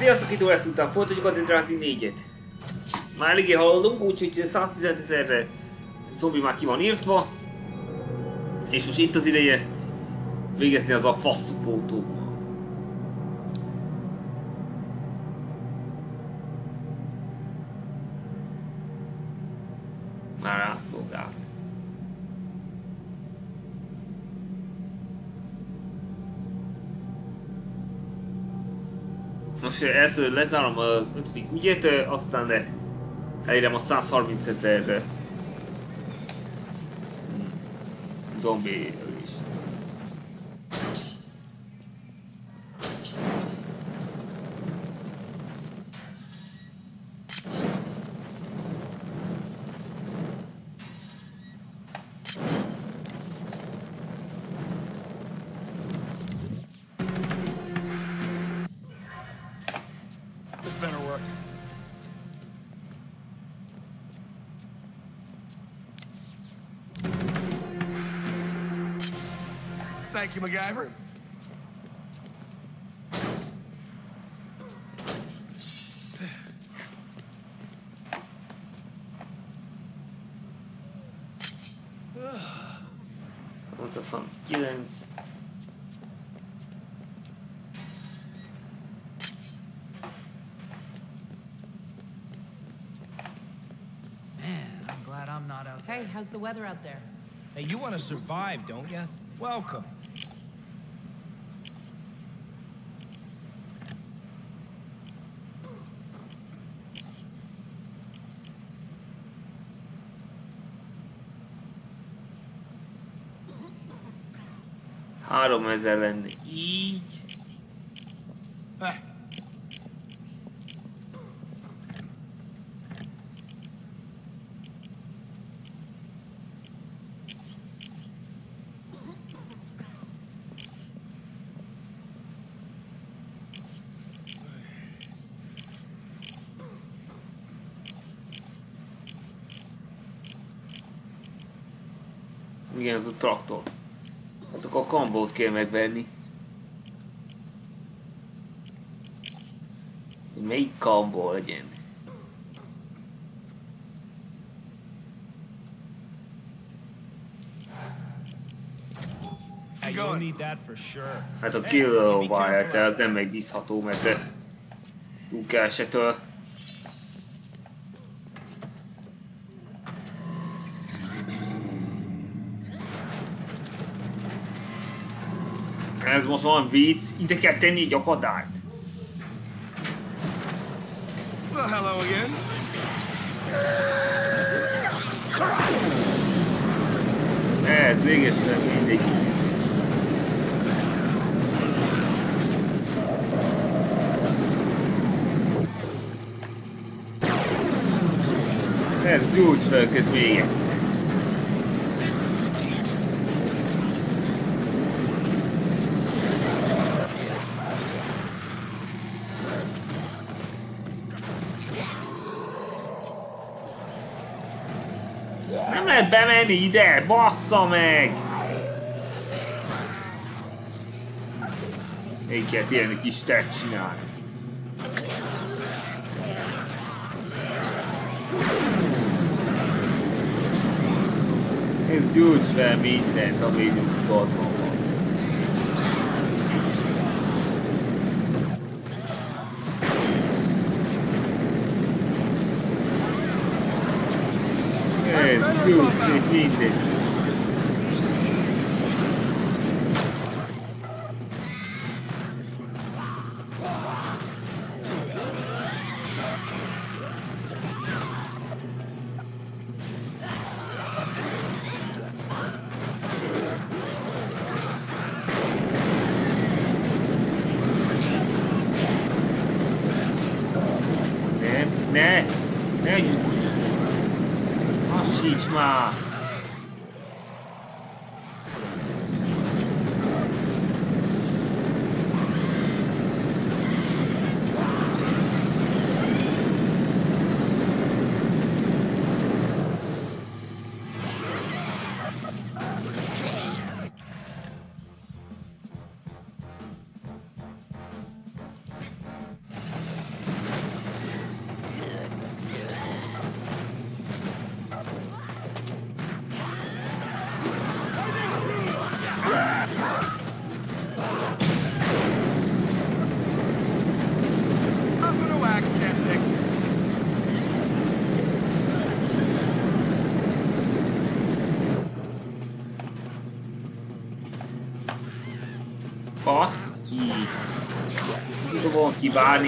Sziasztok, itt lesz után folytatjuk a Dead Rising 4-et. Már eléggé haladunk, úgyhogy 115 000 zombi már ki van írtva. És most itt az ideje végezni az a faszupótóval. Már rászolgált. Most először lezárom az 5. ügyet, aztán elérem a 130 000 zombi is. Thank you, MacGyver. What's the song? Students. Man, I'm glad I'm not out there. Hey, how's the weather out there? Hey, you want to survive, don't you? Welcome. Három ezer lenne így. Igen, ez a traktor. Hát akkor a kambót kell megvenni. Melyik kambó legyen? Hát a Kilowatt, az nem megbízható, mert túl kevesetől. Ez most olyan vicc, ide kell tenni egy akadályt. Well, hello again. Ez végesen mindegy. Ez gyújts fel őket még egyszer. Nem lehet bemenni ide, bassza meg! Én kell ilyen kis tett csinálni. Ez gyújts fel mindent, ami tudod van. Ez gyújts szép mindent. Ne hasíts már! Tudom kibálni.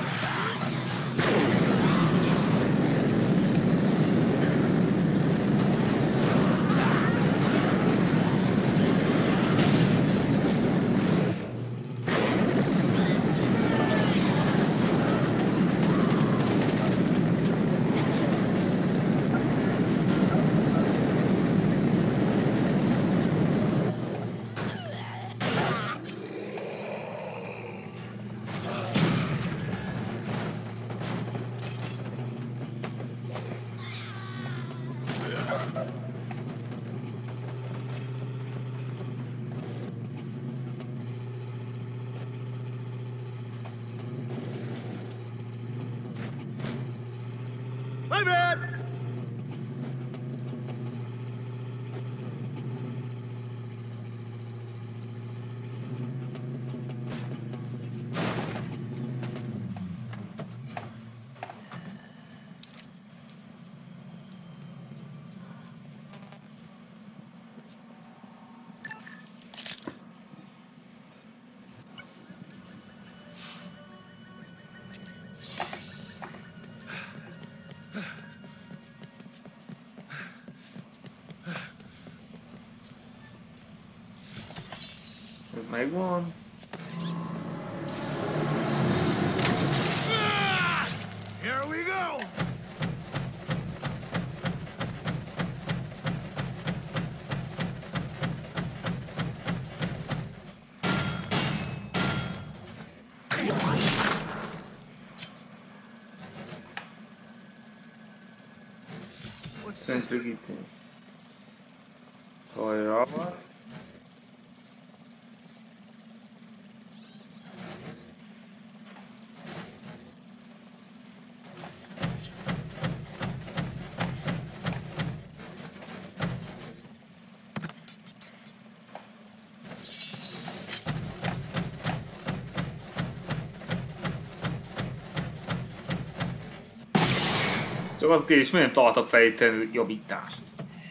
My bad! Megvan. Here we go! Centrigity. Tojavat. Csak az kérdés, miért nem találtak fel itt jobbítást?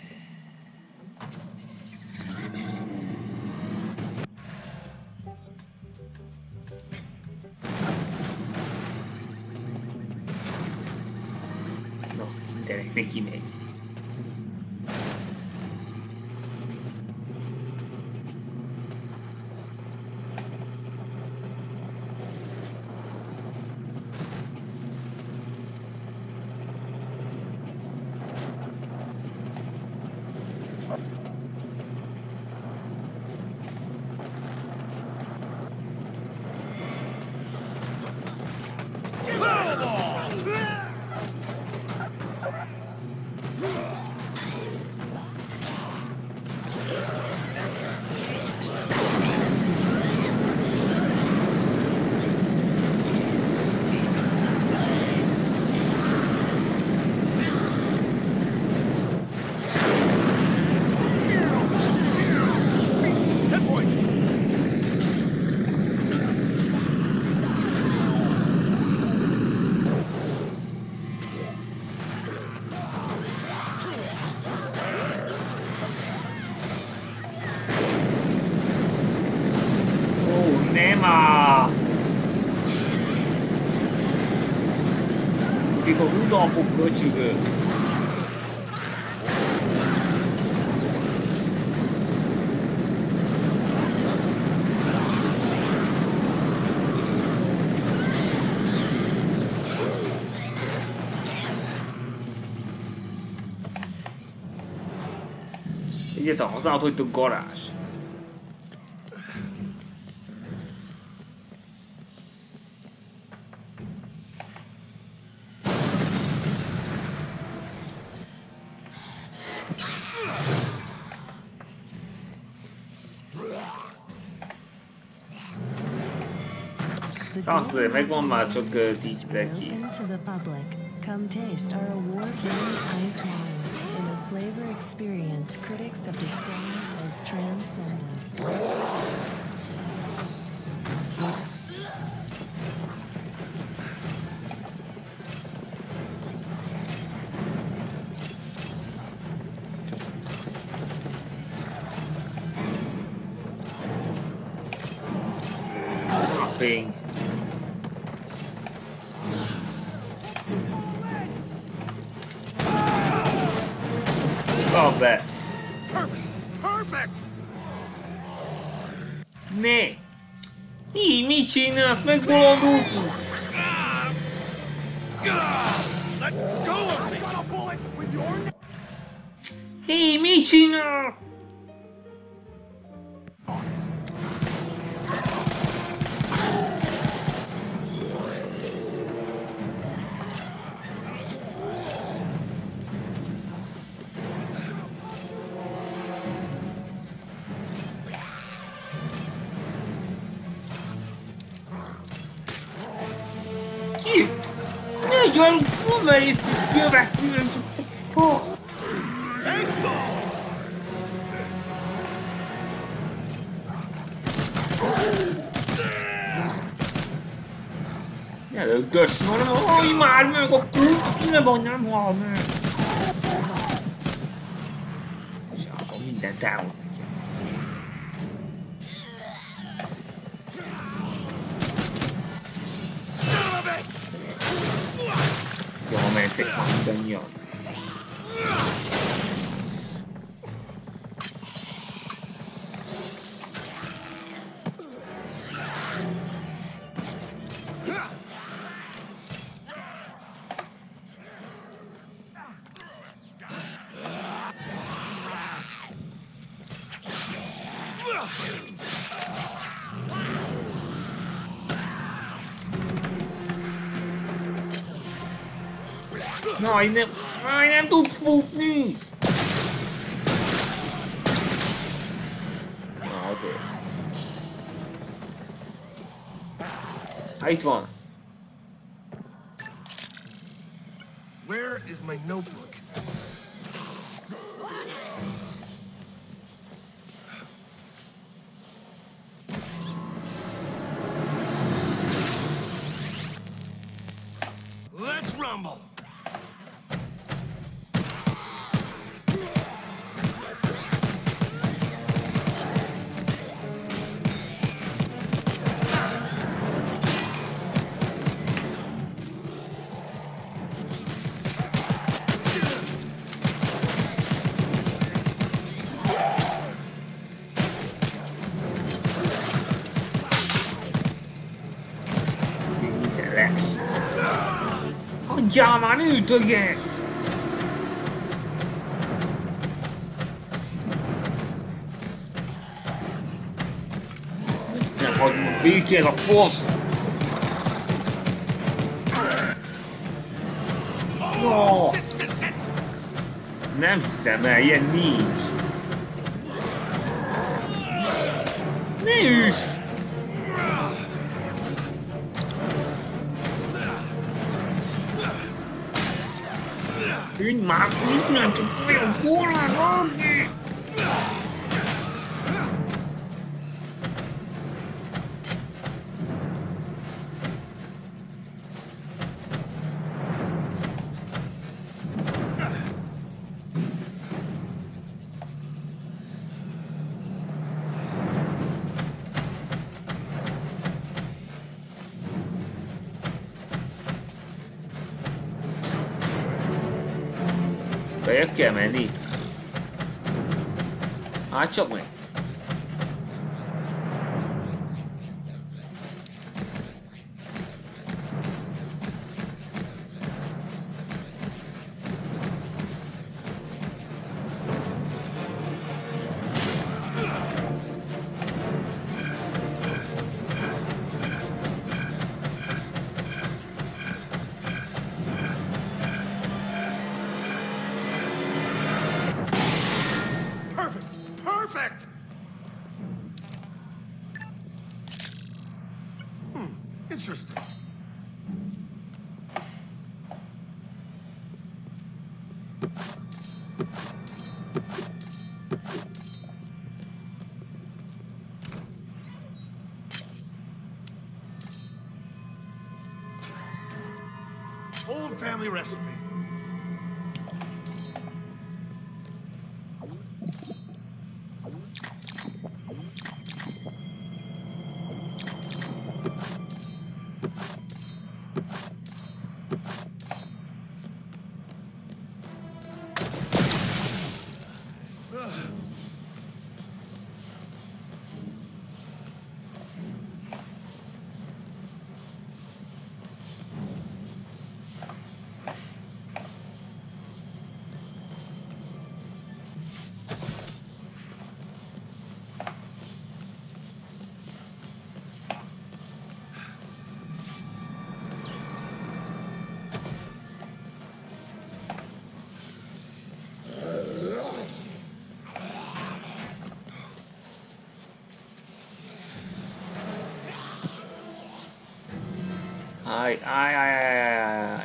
Azt mindenek neki megy. Udalpok köcsögök. Egyáltalán használható itt a garázs. Száz megvan már, csak 10 ki. Come taste our award-winning ice wines in a flavor experience critics have described as transcendent. fény. Kap be! Perfect! Ne! Mit csinálsz? Megbolondultunk! Let go of me! Hé, mit csinálsz? Ki? Nagyon odaész, hogy követően tudtak fasz! Ne lögdös, mondom, már meg a kút, ne van, nem hal meg! És akkor mindent elmond nekem. Jó, mentek már mindannyian. Nem tudsz futni! Na azért. Itt van. Where is my notebook? Let's rumble! Adjál már ütöges! Nem hagyom a békén a fasz! No! Nem hiszem el, ilyen nincs! Ne üss! Tűnj már, minden csak olyan korán adni! Bejebb kell menni. Hát csak meg. Perfect! Interesting. Old family recipe. Áj, áj, áj, áj, áj, áj.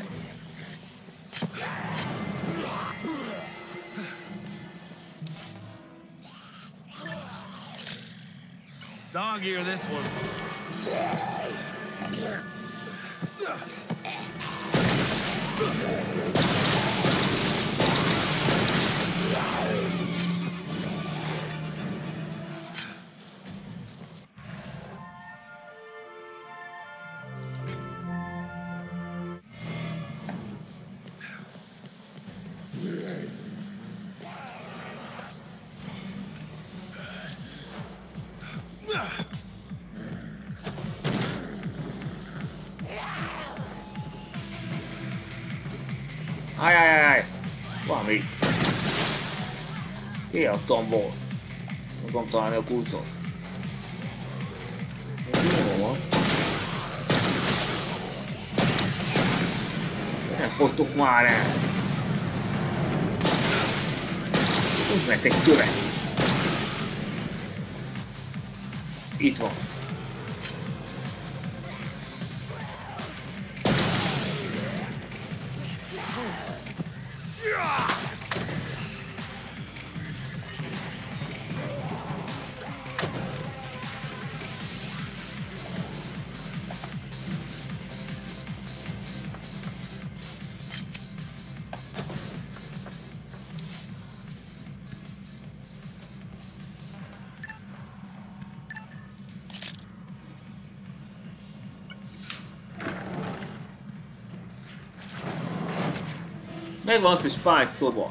Dog ear this one. Ajajajaj! Van víz. Ki az tombol? Nem tudom találni a kulcsot. Jó van. Nem fogytok már el. Úgy ment egy követ. Itt van. Megvan az, hogy Spice szoba.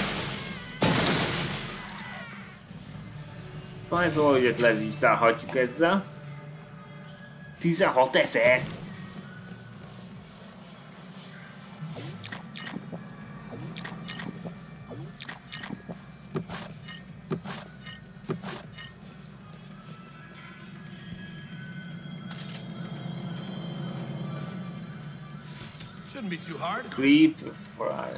Spice-ol, hogy lezárhatjuk ezzel. 16 000! Shouldn't be too hard. Creep, fry.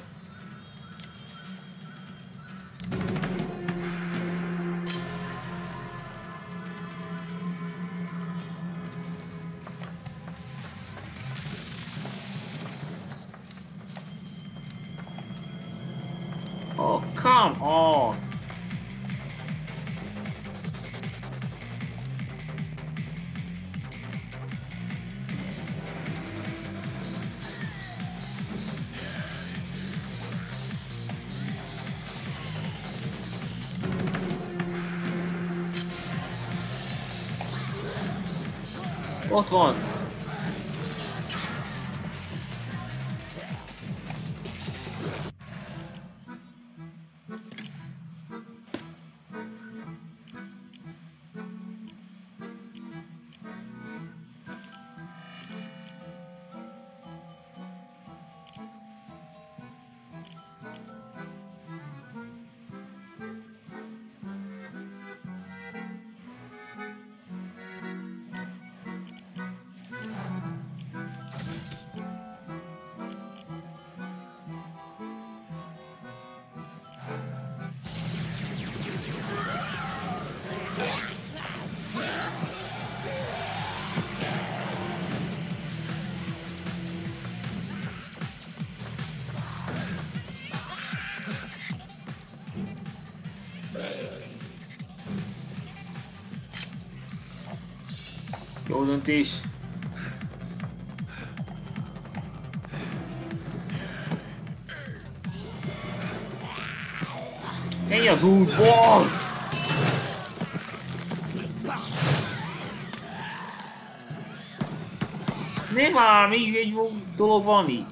Oh, come on! Ott van! Jó döntés. Menj az útból! Nem már, még egy dolog van itt.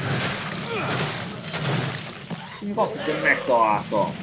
És még azt hittem megtaláltam.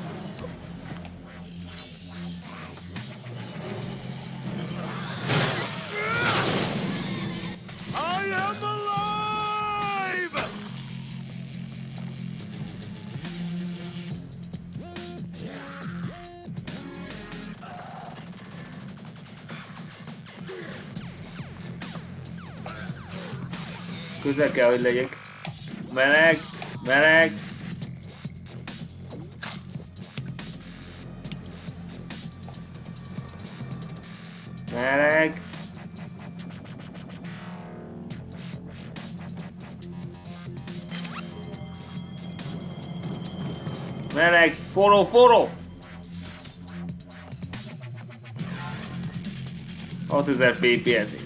Közel kell, hogy legyek. Meleg, meleg. Meleg. Meleg, forró, forró! 6000 pp ezért.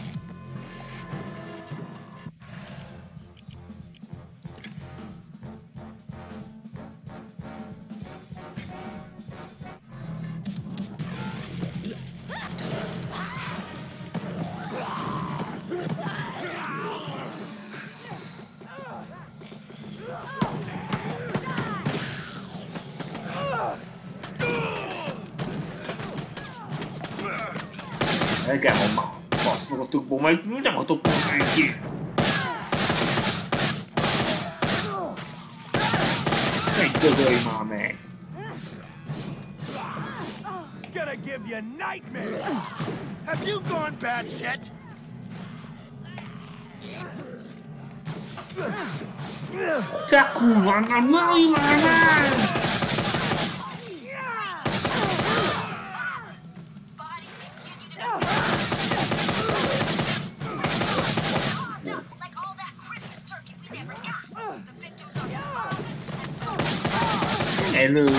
Nekem van már. Basz meg a tukból, majd nem a tukból senki. Egy dögölj már meg. Gonna give you nightmares. Have you gone batshit? Te kurva, nem mondj már meg! Hello.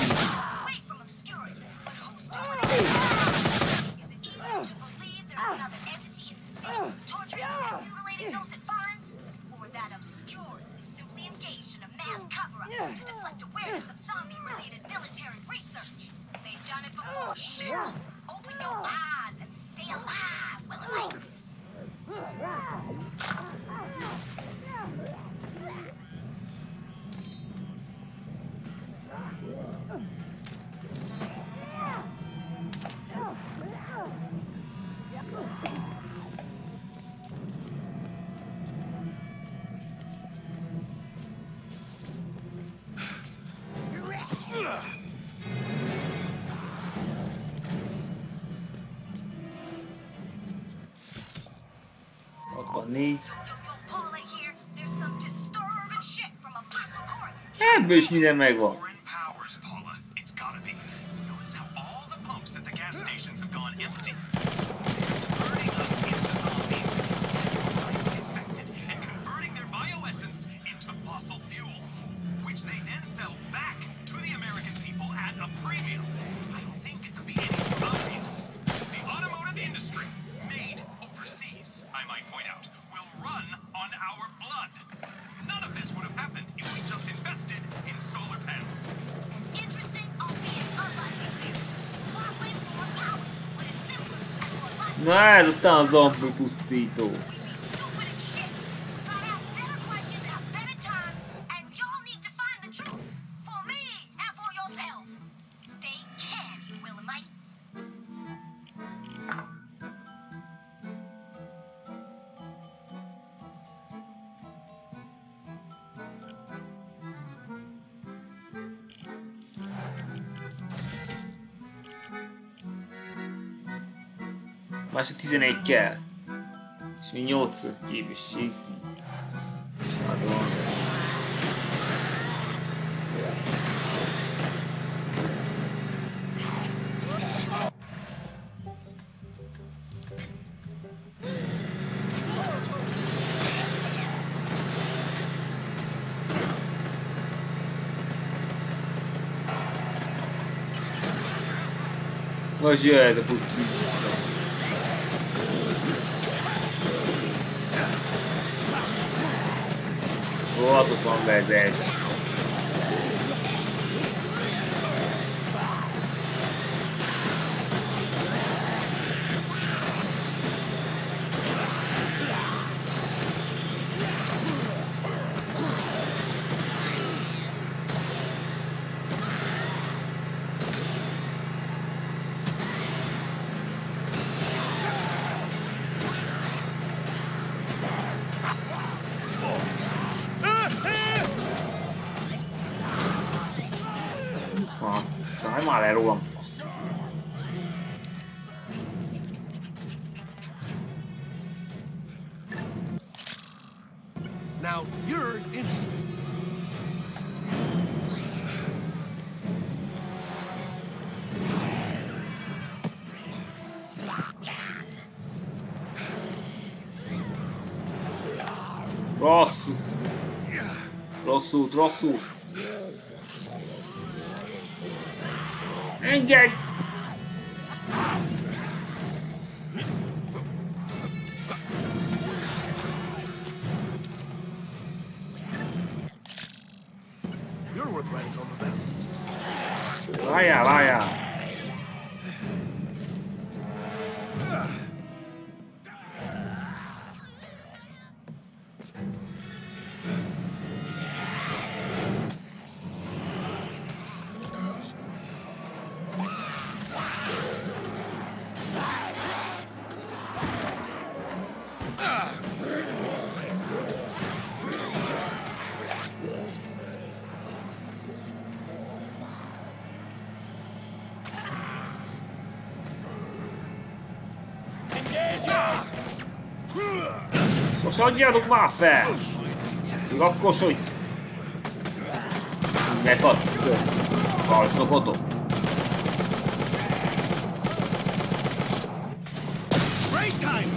To deflect awareness of zombie-related military research. They've done it before. Shit! Open your eyes and stay alive, Willamite. Ebből is minden megvan. Na ez aztán a zombi pusztító. Másra 11 kell. És mi 8 képesség szín. Shadow. Most jöhet a pusztító. Óvatosan vezet. Szállj már le rólam, fasz! Now, you're interested. Rossz út, rossz út. Engedj! You're worth writing home about. Várjál, várjál! Sosodjatok már fel! Lakkosodj! Nekad! Kalszokotok! Break time!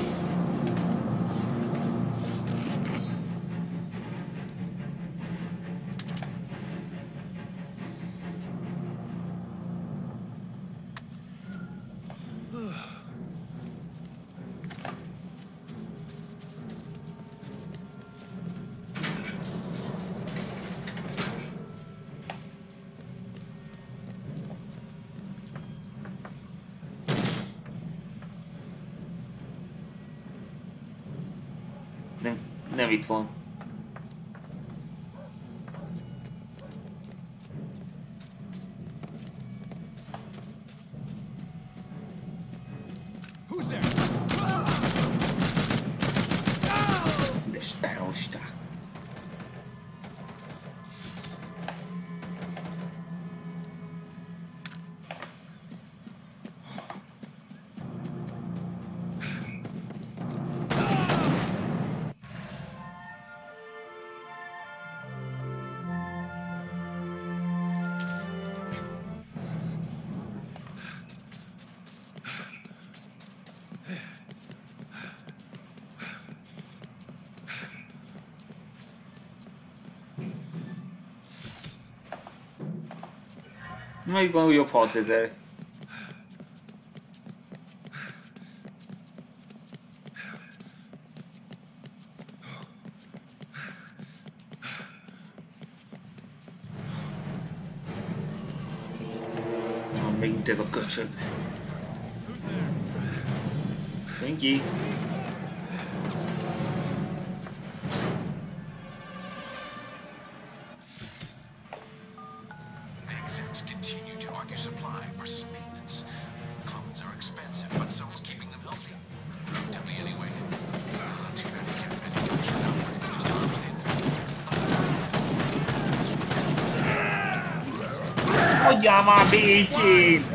Nem itt van. Who's there? De stárosták. Melyik van újabb 6000? Megint ez a köcsög. Senki. Adjál már békén!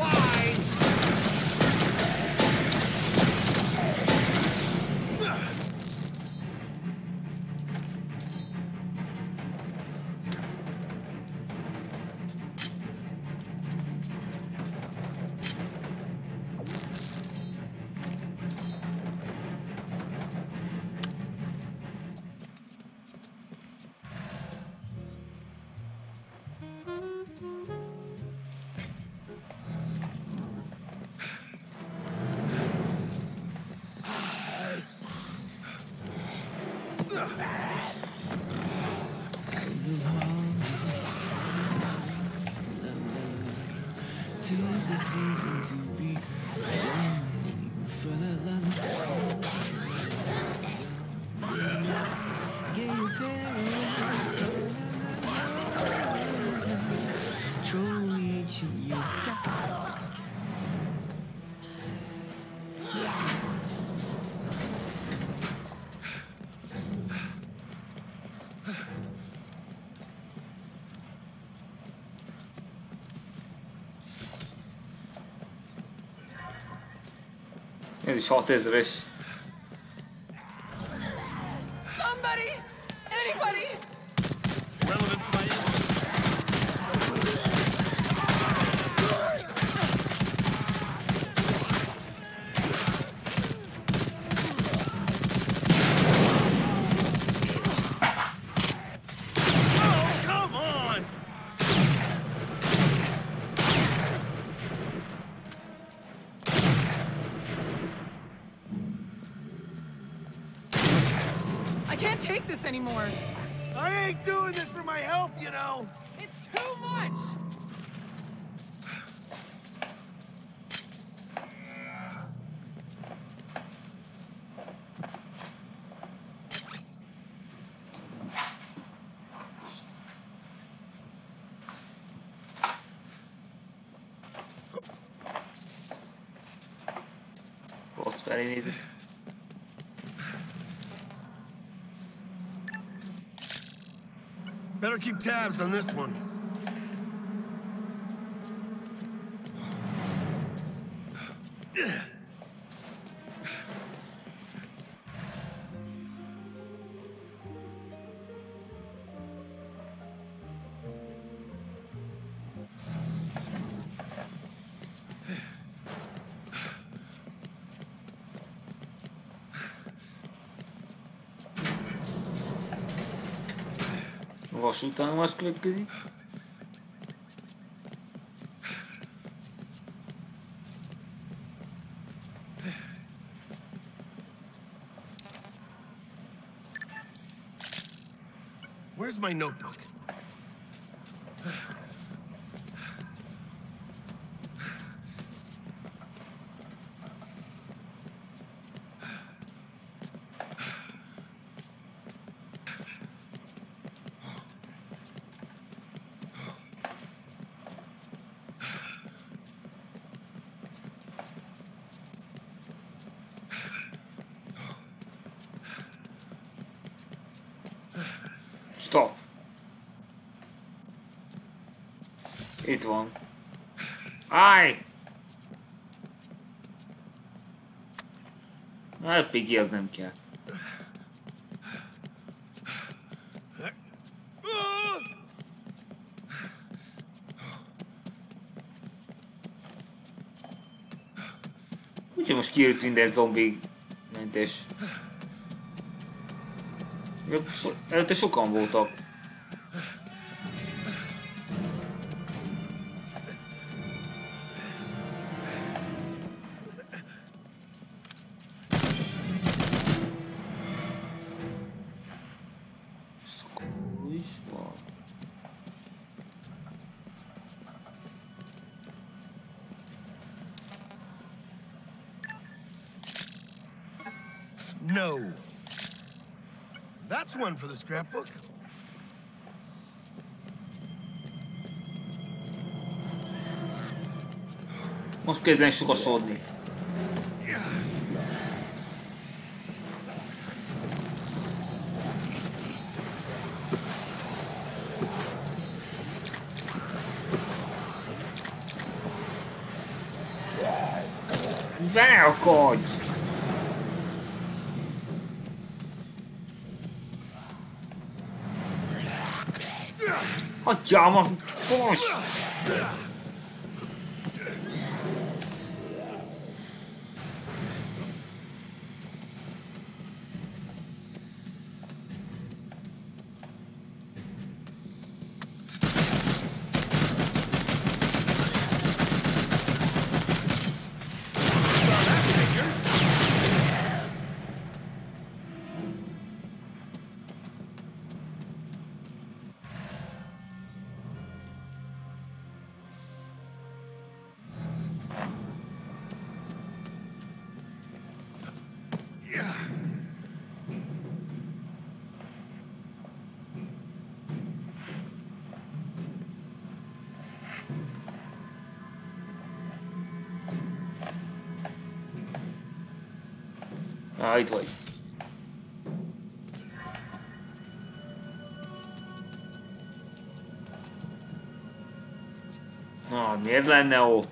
Ez is 6000-es. Somebody! Anybody! Relevant to my can't take this anymore. I ain't doing this for my health, you know. It's too much. Rossz felé nézek. Better keep tabs on this one. Vasútállomás következik. Where's my notebook? Stop! Itt van. Állj! Hát Piggy, az nem kell. Úgyhogy most kijött minden zombi mentes. Előtte sokan voltak. Szakó is van. No. That's one for the scrapbook. Most kezdenek sokasodni. Beakadj! Hagyjam a fos! Itt vagy. Miért lenne ott?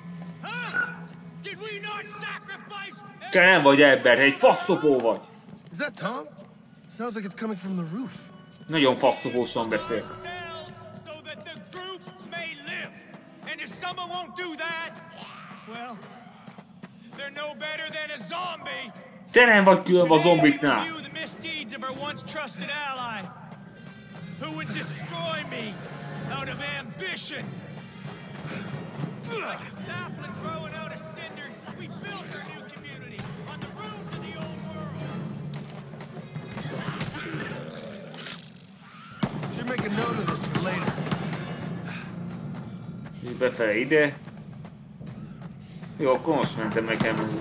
Te nem vagy ember, egy faszopó vagy! Is that Tom? Sounds like it's coming from the roof. Nagyon faszogósan beszél. So that the group may live. And if someone won't do that, well, they're no better than a zombie. Te nem vagy különb a zombiknál. The misdeeds of our once trusted ally, who would destroy me out of ambition. Like a sapling growing out of cinders, we built our new community on the road to the old world. Should make a note of this for later. És befele ide. Jó, akkor most mentem nekem.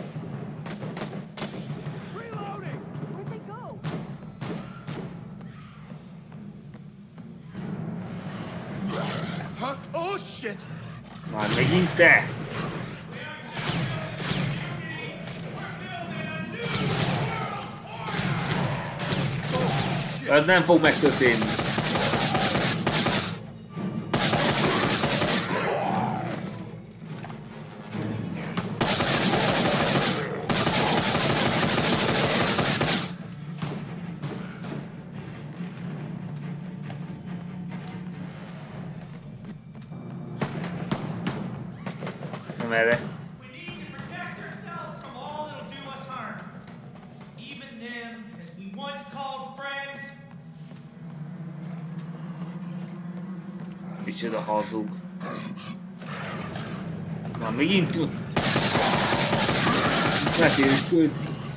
Huh? Oh shit! Már megint te! Ez nem fog megtörténni. Nem erre. We need to protect ourselves from all that'll do us harm. Even them, as we once called friends. Micsoda hazug. Már megint tud. Megértőd.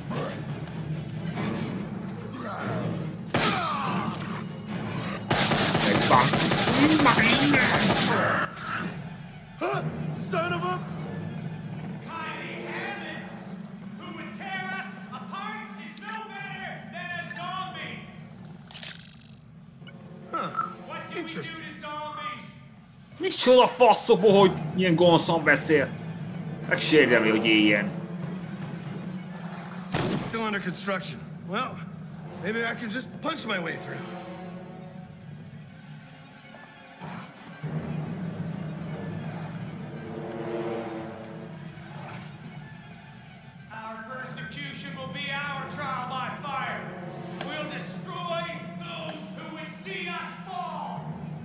Megbánk. Huh? Son of a... Kylie Hammond, who would tear us apart, is no better than a zombie. Huh. What do we do Interesting. to zombies? Micsoda faszokba, hogy ilyen gonoszan beszél. Megsérdelmi, hogy éljen. Still under construction. Well, maybe I can just punch my way through. Our persecution will be our trial by fire. We'll destroy those who would see us fall.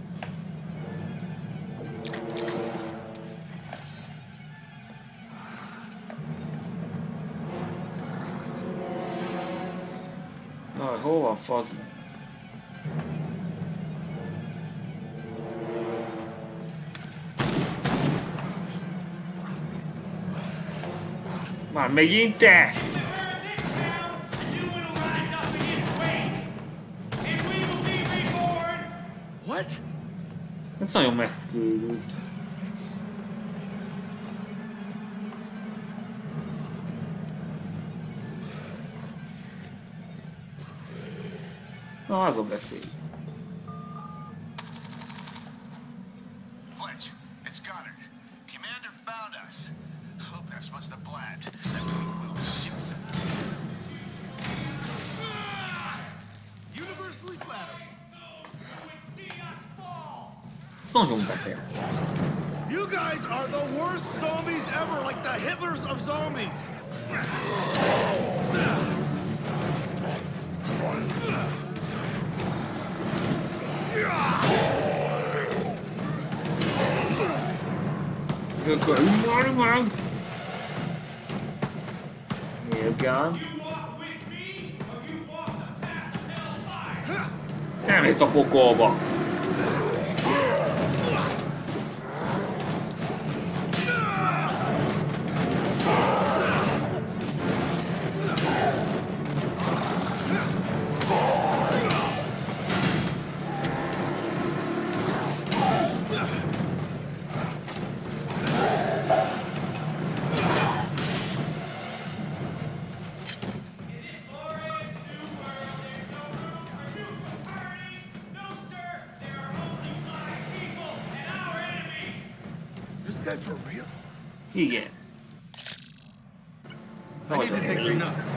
Na, hol van fasz? Már megint te! What? Ez nagyon megkülült. Na, azon beszélj. Fletch, it's Goddard. Commander found us. Lopez must have blabbed. That we will shoot some. Universally flattered. Ez nagyon beteg. You guys are the worst zombies ever, like the Hitlers of zombies. Ökölj meg! Igen. Nem mész a pokolba! For real? Igen. I need to take some notes.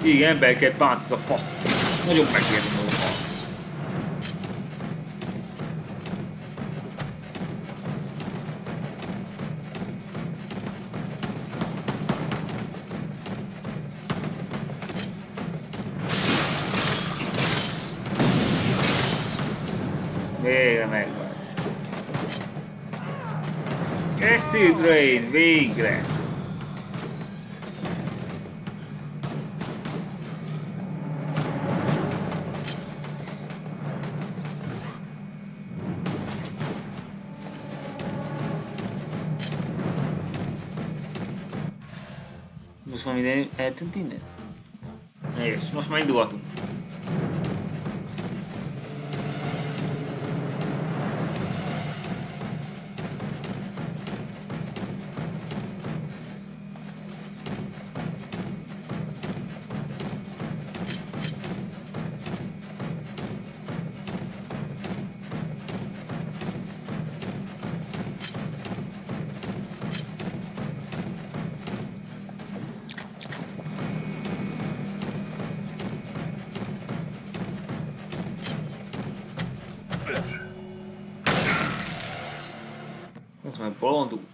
Igen, embereket bánt ez a fasz. Nagyon megérni maga. Végre megvan. Acid Rain, végre! Most már minden eltűnt innen? És most már indulhatunk. Ez már bolond út.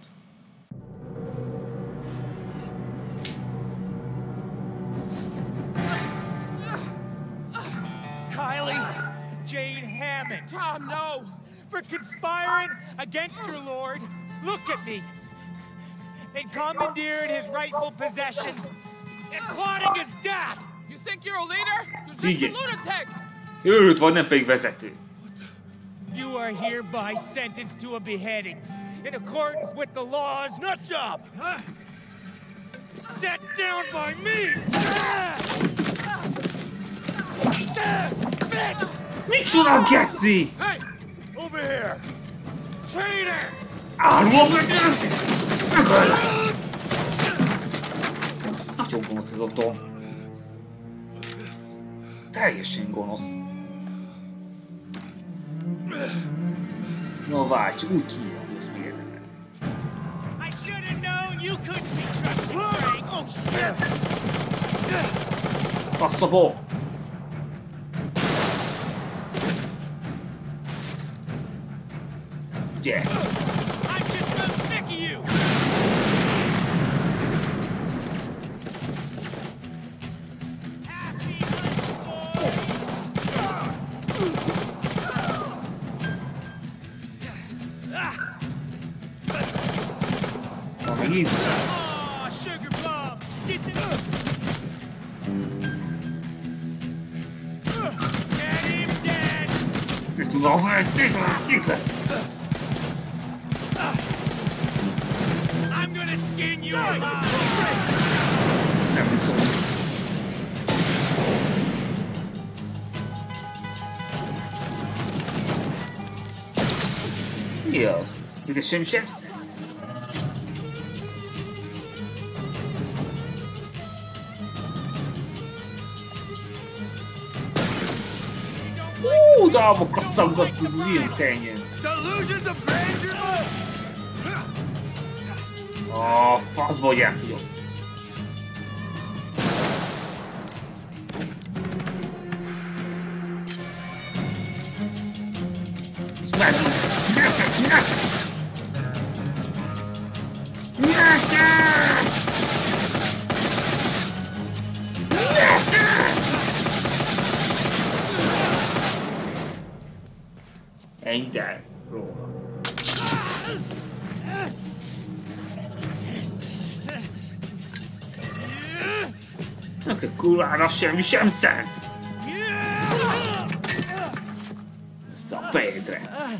Kylie Jane Hammond. Tom, no! For conspiring against your lord, look at me, and commandeering his rightful possessions, and plotting his death! You think you're a leader? You're just Igen. a lunatic! Őrült vagy, nem pedig vezető. You are hereby sentenced to a beheading, in accordance with the laws. Nut job! Huh? Set down by me! Bitch! Micsoda geci! Hey! Over here! Traitor! Árulom meg ezt! Megöllek! Nagyon gonosz ez a Tom. Teljesen gonosz. No várj, csak úgy hívja, hogy ezt még érdekel. I should have known you couldn't be trusted, Frank! Oh, shit! Passzabó! Ugye? I'm just so sick of you! Happy Na megint? Oh, sugar plum! Get it up! Get him dead! Szét tudom, hogy szét lesz! I'm gonna skin you alive! Ezt nem hiszem. Mi az? Ide semmi sem szed? Dá-me caçamba de desvio, tenha. Delusions of grandeur! Oh, faz boiar, filho. Ennyi róla. Neki kurvára semmi sem szent! Vissza a fejedre!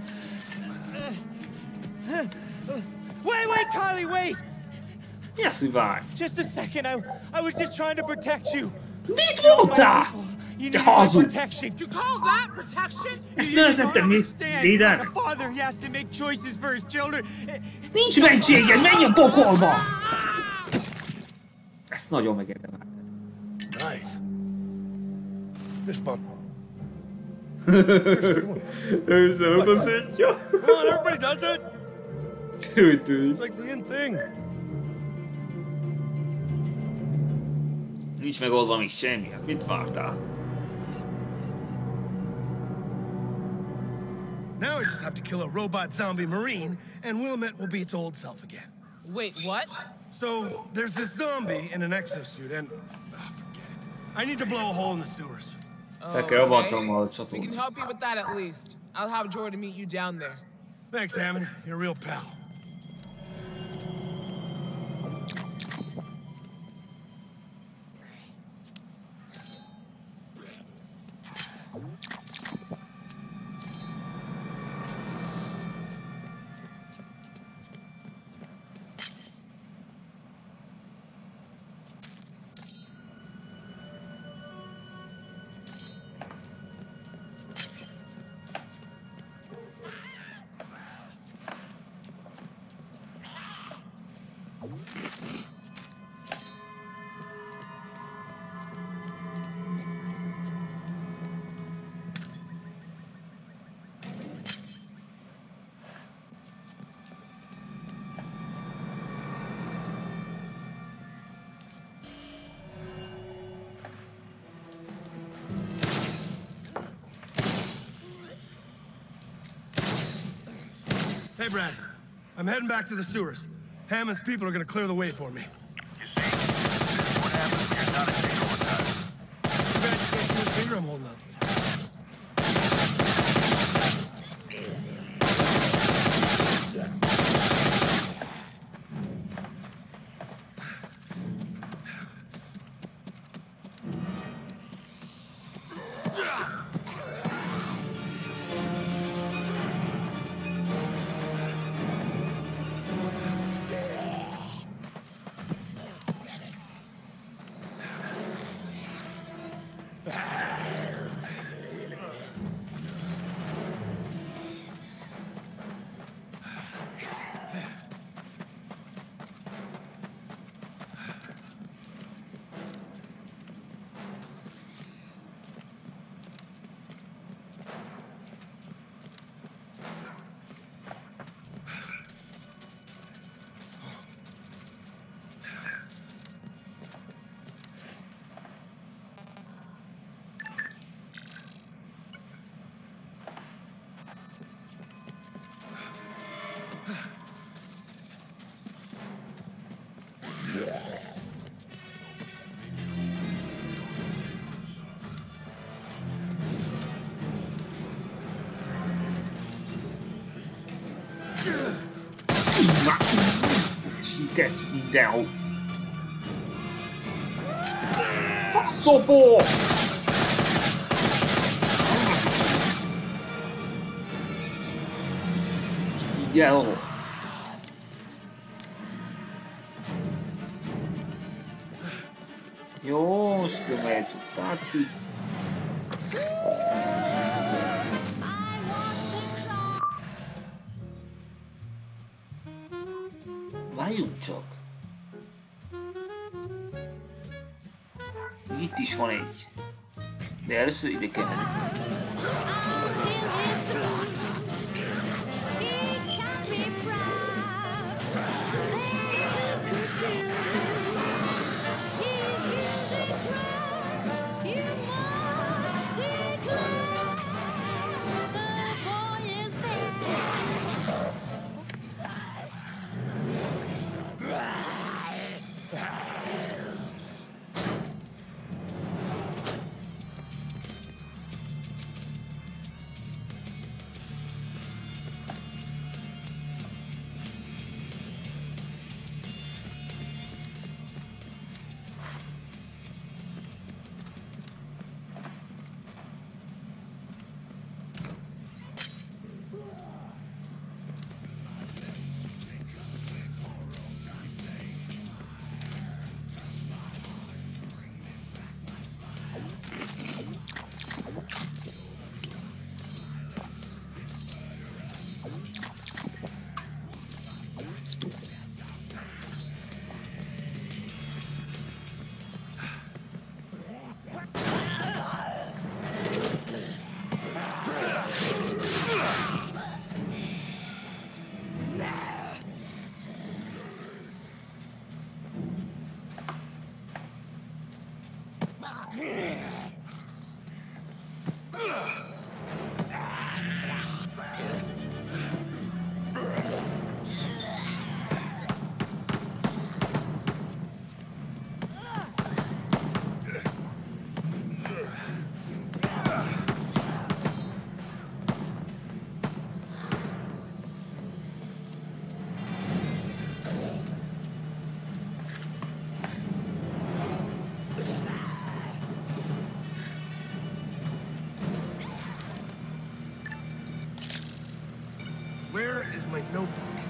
Wait, Kylie, wait! Mi az, hogy várj? Just a second, I was just trying to protect you. Mit mondtál? You Te need my hazud! protection. You call that protection? Ezt nevezettem mi? Védelme? A father, he has to make choices for his children. Nincs mentséged, menj a pokolba! Ezt nagyon megérdemel. Nice. Fist bump. Ő sem utasítja. Come on, everybody does it. Úgy tűnik. It's like the in thing. Nincs megoldva még semmi, hát mit vártál? Now we just have to kill a robot zombie marine, and Willamette will be its old self again. Wait, what? So, there's this zombie in an exosuit, and... forget it. I need to blow a hole in the sewers. Fel kell robantom a We can csatornát. help you with that at least. I'll have Jordan meet you down there. Thanks, Hammond. You're a real pal. Hey, Brad. I'm heading back to the sewers. Hammond's people are gonna clear the way for me. You see, this is what happens when you're not a takeover guy. Too bad you can't see the finger I'm holding up. Ci tesz videó. Faszopó! Jó. Jó, szkiemeljük. Patrzcie. Várjunk csak. Itt is van egy. De először ide kell menni. where is my notebook?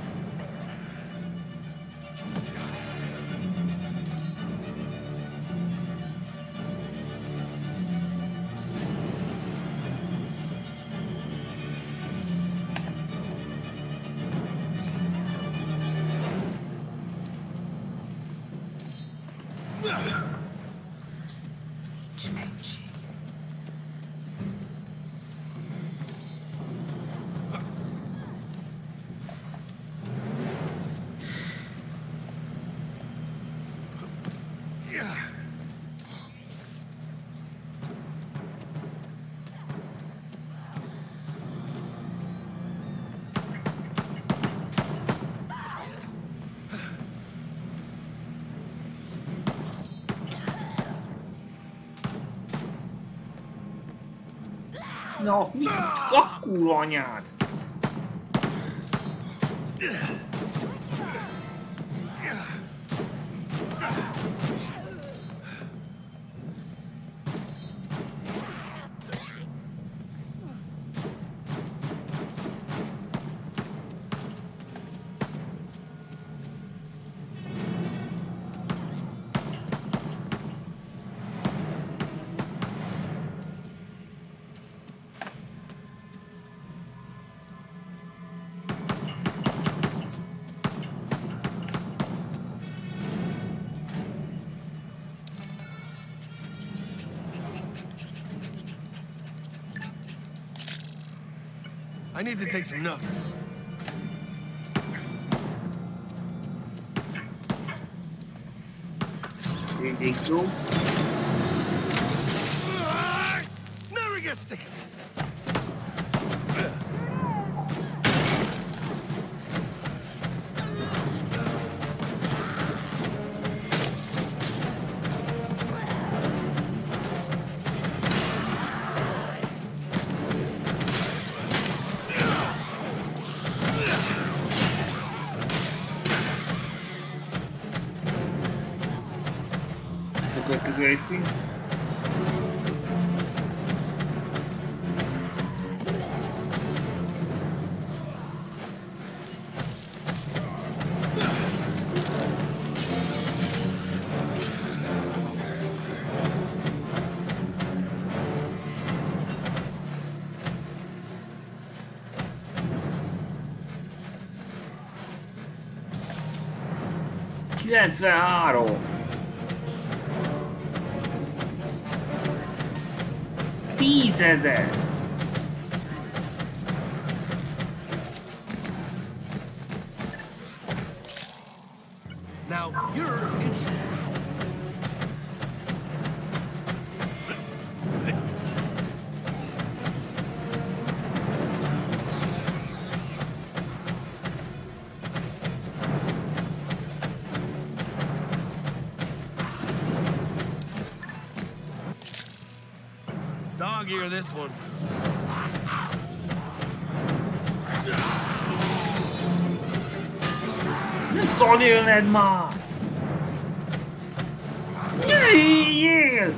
No, mi? A kurva anyád! I need to take some notes. Ridículo. Never get sick of this. Gracie. Kilencvenhárom. 10,000! Now, you're interested. Dog ear this one. Szólj már! Jöjjél!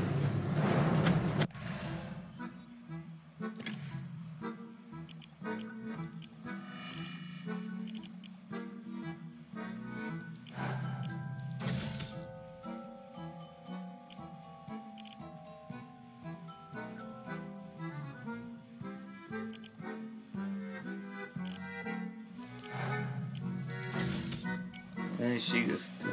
Elségeztő.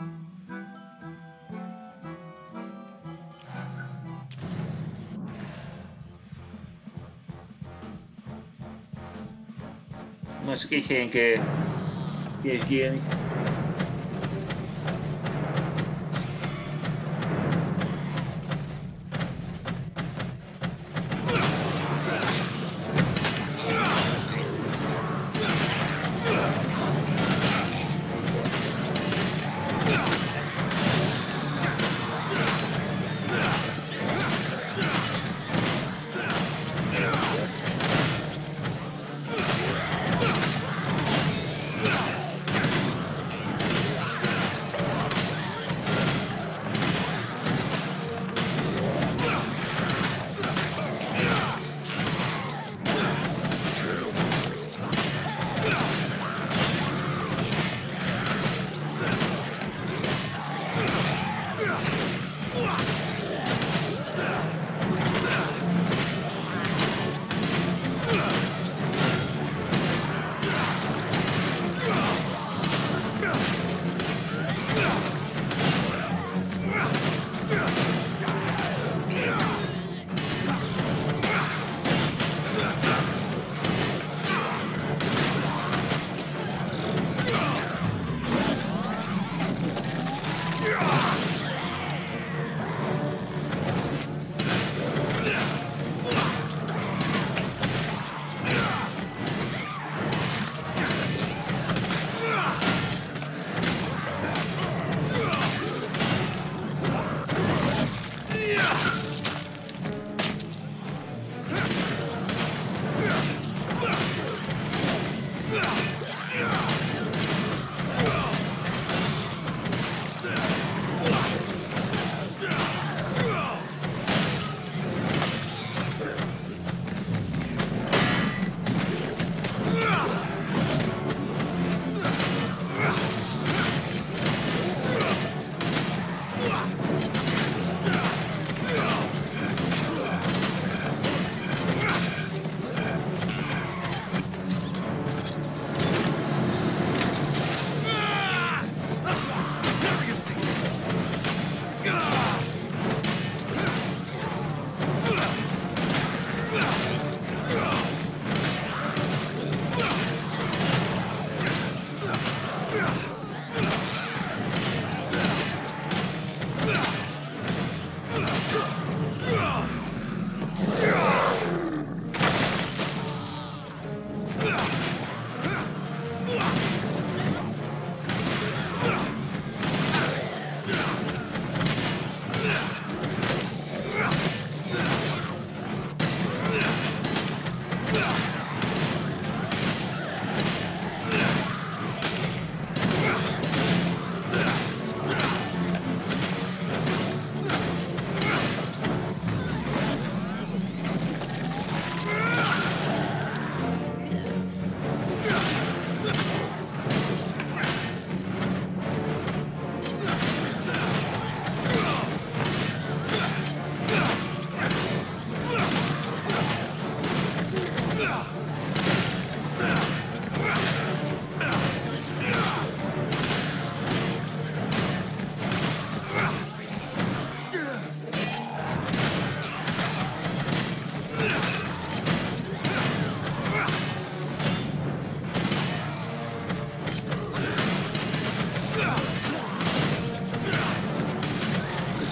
Most csak egy helyen kell kiesgélni.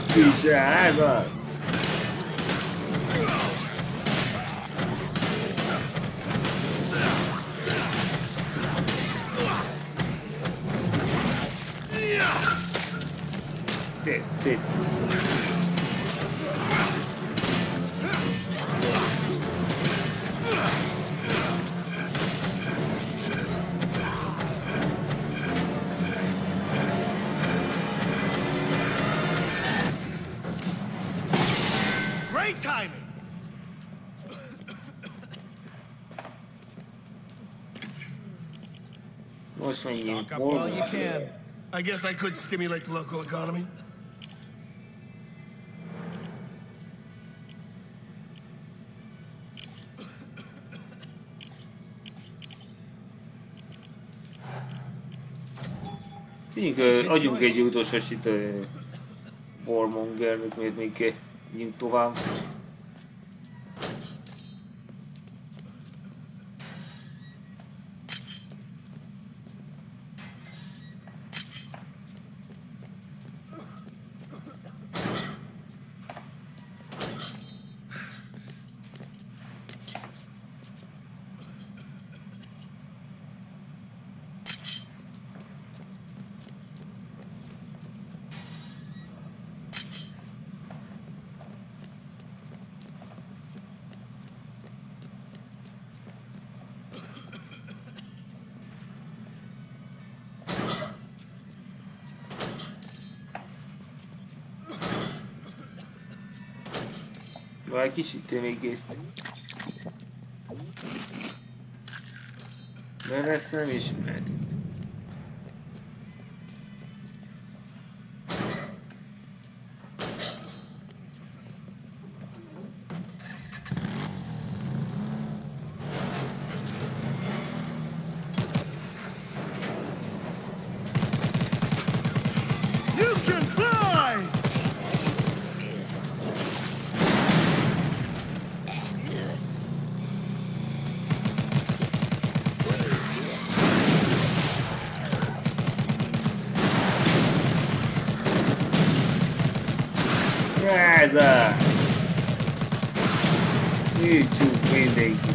is ez az! Szétvisz. Great timing! Most menjünk. Stock up while you can. I guess I could stimulate the local economy. Adjunk egy utolsós itt Warmongernek, miért még menjünk tovább. Vagy kicsit még észre. Mert ezt nem ismertük. You can fly! Ez a... Nyújtsunk mindenkit.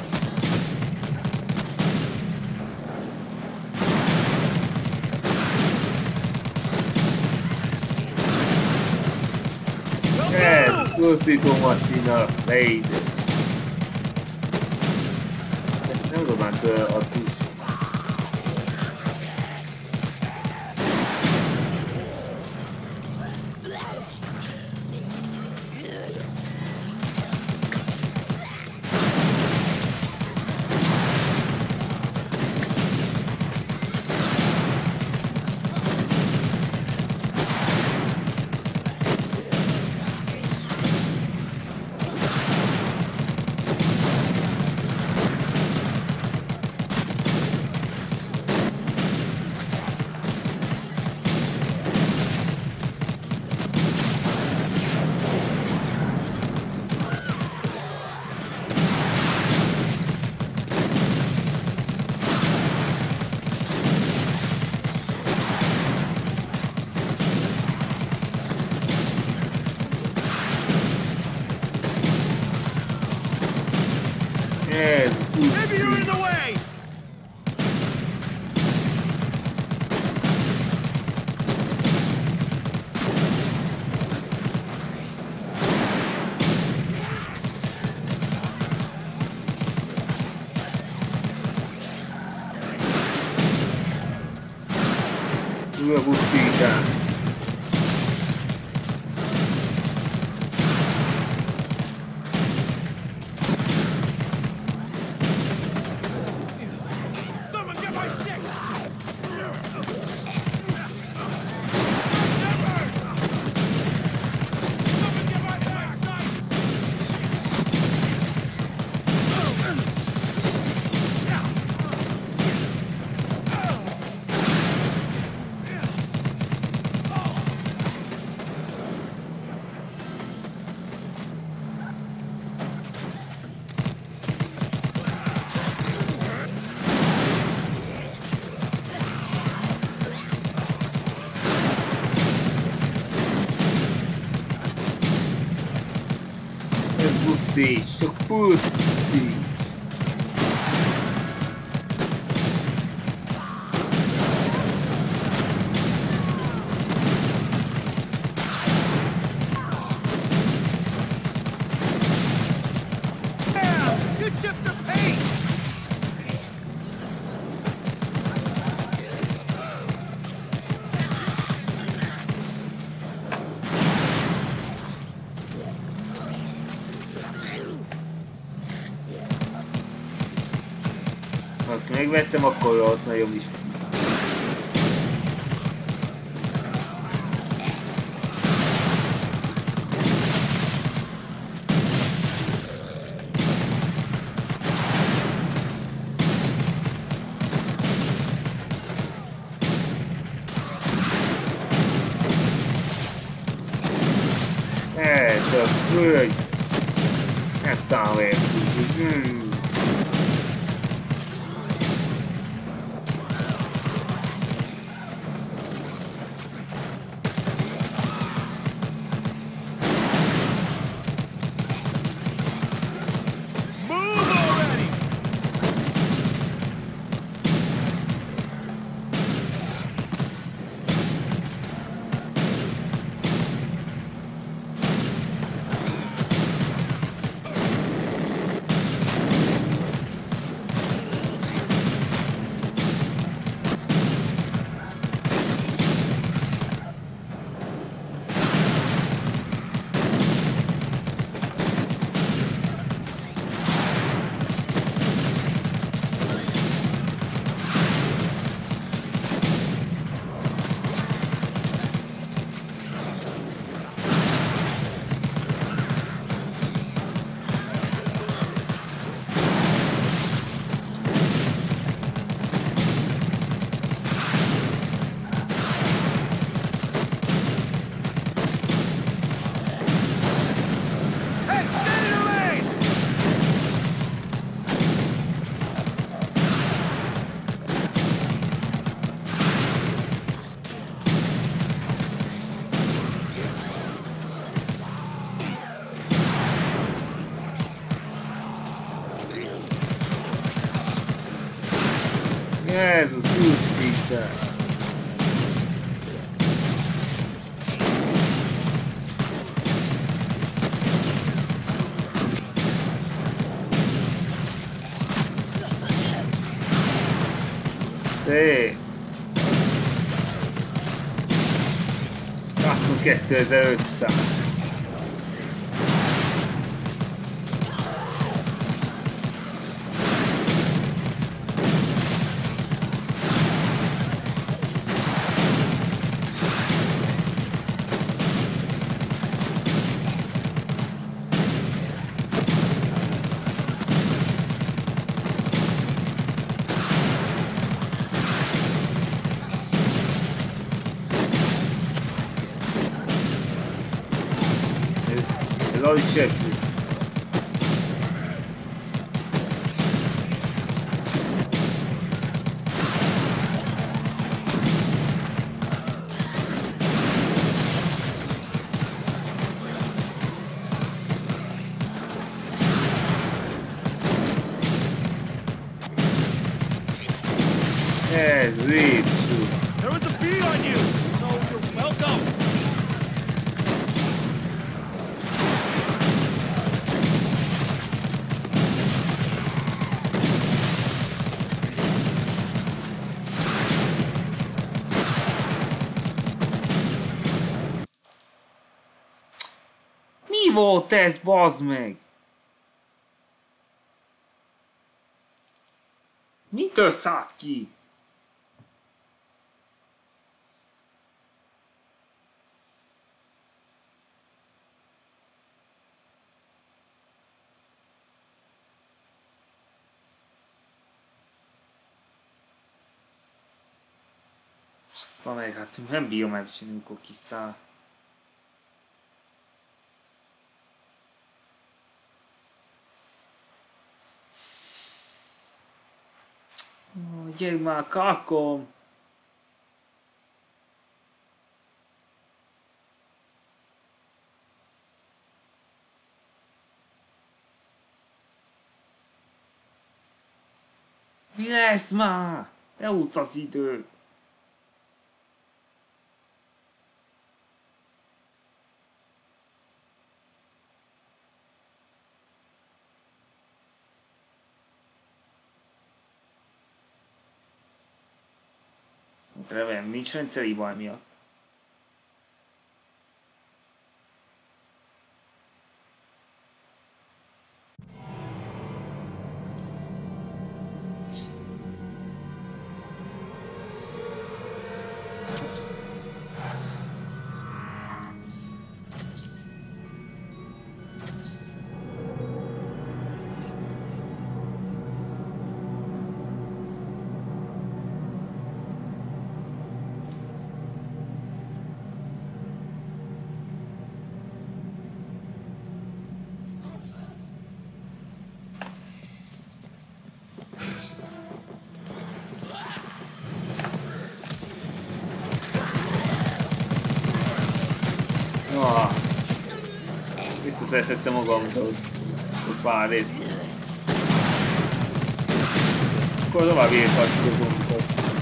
Ez Pusztító Martina leírt. Nem dobánt a tus. Maybe you're in the way! Due bustica. Someone get my stick! Someone get my flashlight! pusztíts, csak pusztíts. You chipped the paint! Ha megvettem, akkor ott nagyon is. Ez az, hölgy! Ezt állítjuk. Move already! Hey, stay in your lane! Jézus, pusztítsál! Szép! 122.500. Ez alig sebzi. Ez vicc. There was a bee on you, so you're welcome. Mi volt ez, bazd meg? Mitől szállt ki? Bassza meg, hát nem bírom elviselni, amikor kiszáll. Gyere már, Karkom! Mi lesz már? Elhúzta az időt. Remélem, nincs rendszeri baj miatt. Visszaszerszedtem magamtól pár részt. Akkor tovább írhatjuk a zombikat.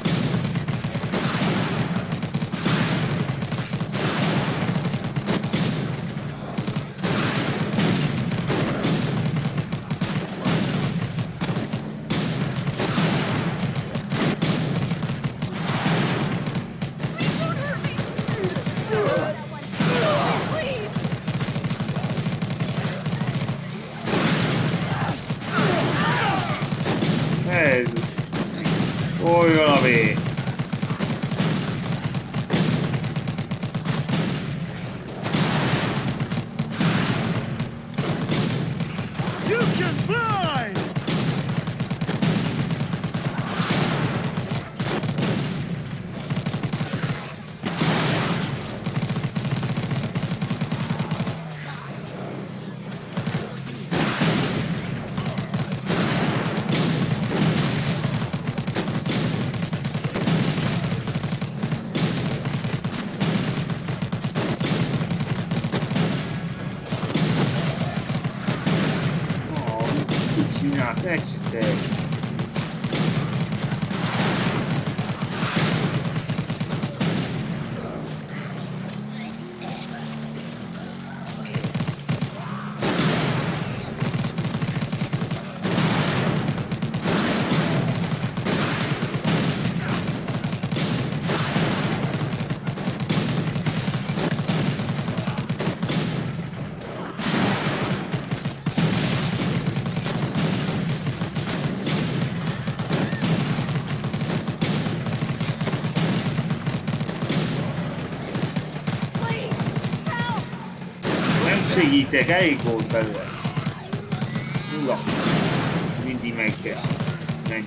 Segítek, elég volt belőle. Nulla. Mindig meg kell. Nincs.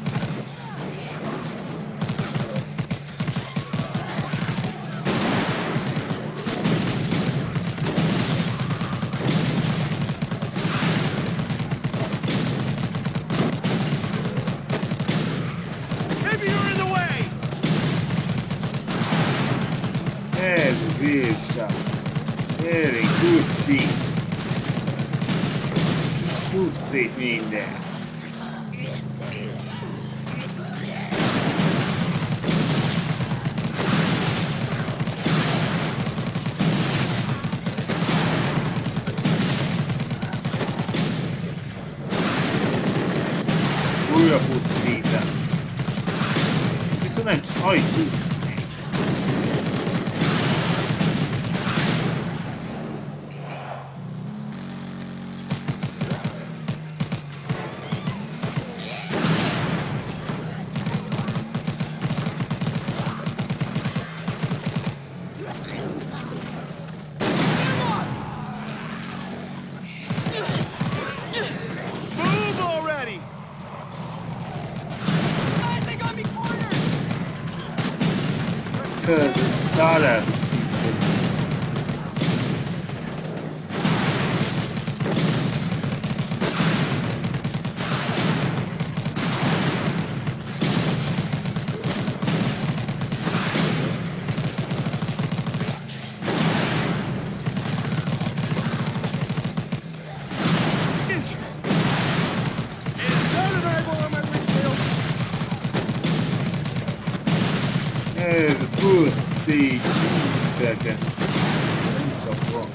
Ez végság. Elég guszti. Húzz szét minden. Újra pusztítem. Viszont nem csak alig csúsz. Ez pusztíts! Ezeket. Csak van.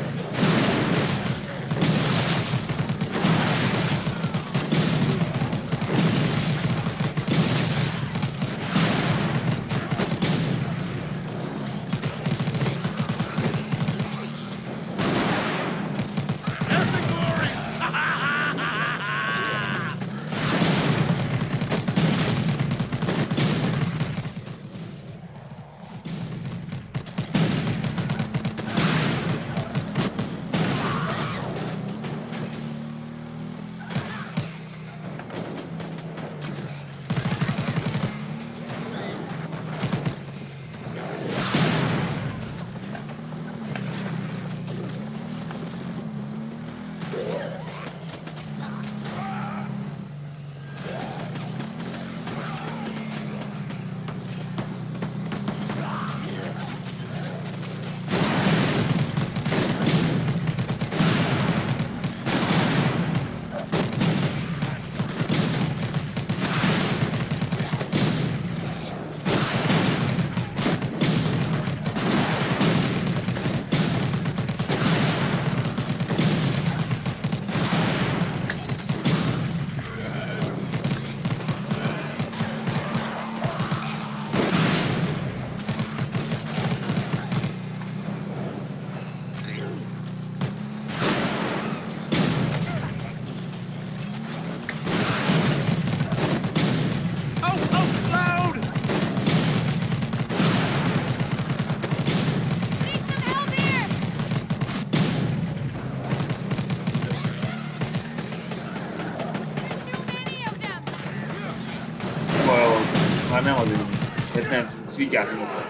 Már nem azért, nem, vigyázzunk ott.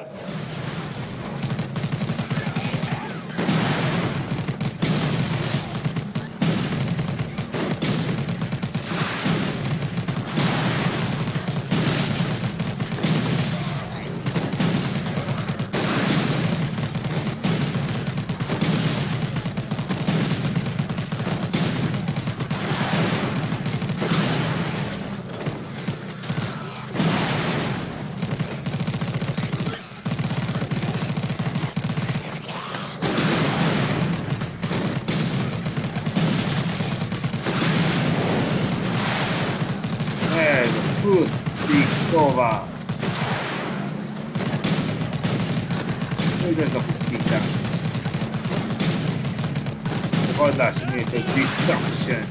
Tovább. Még ez a pusztítás. Hadd még egy distraction.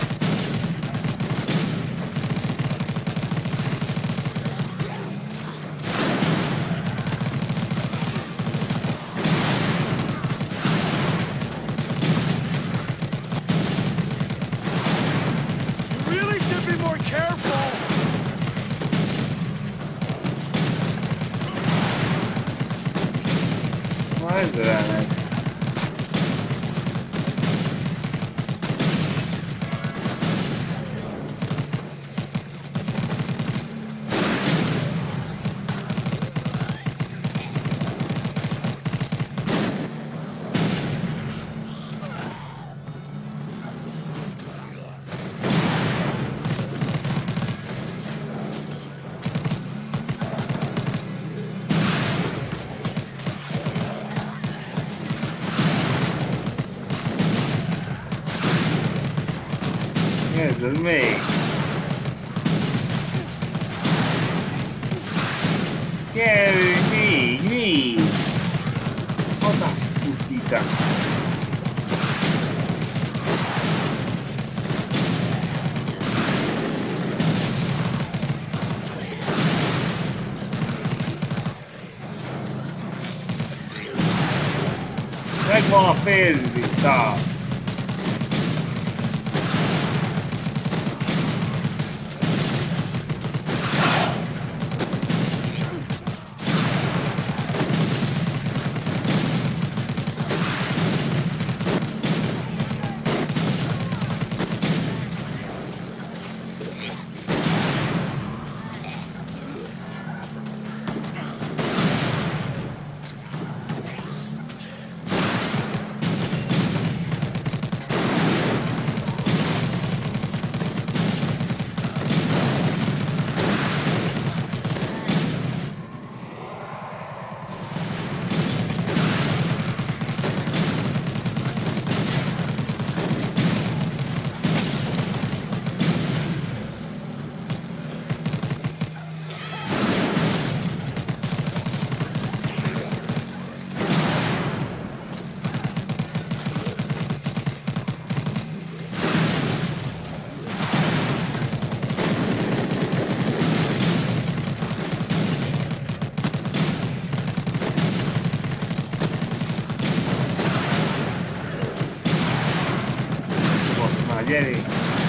Ez még. Gyerünk, még. Hatáspusztítás. Megvan a félvitás. gyere!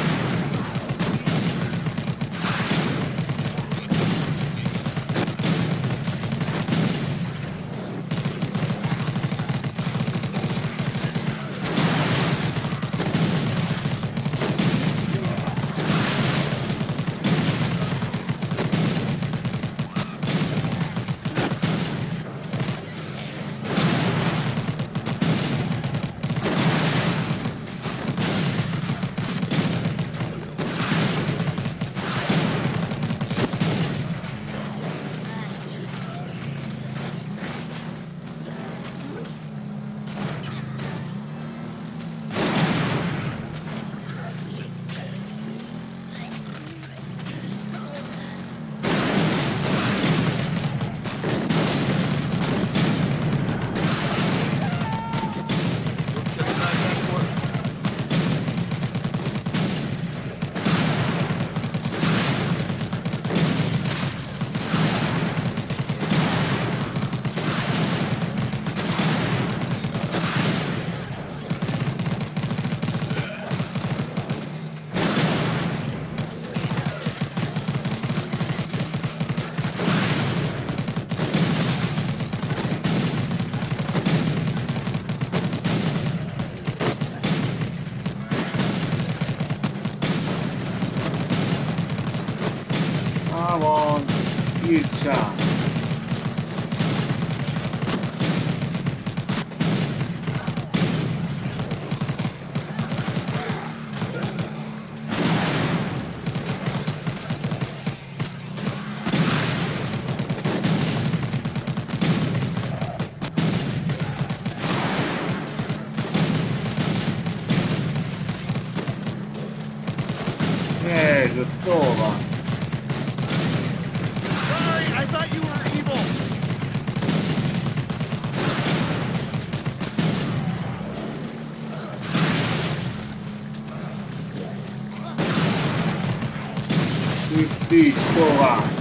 Come on, future. The store. Sorry, I thought you were evil. Questi store.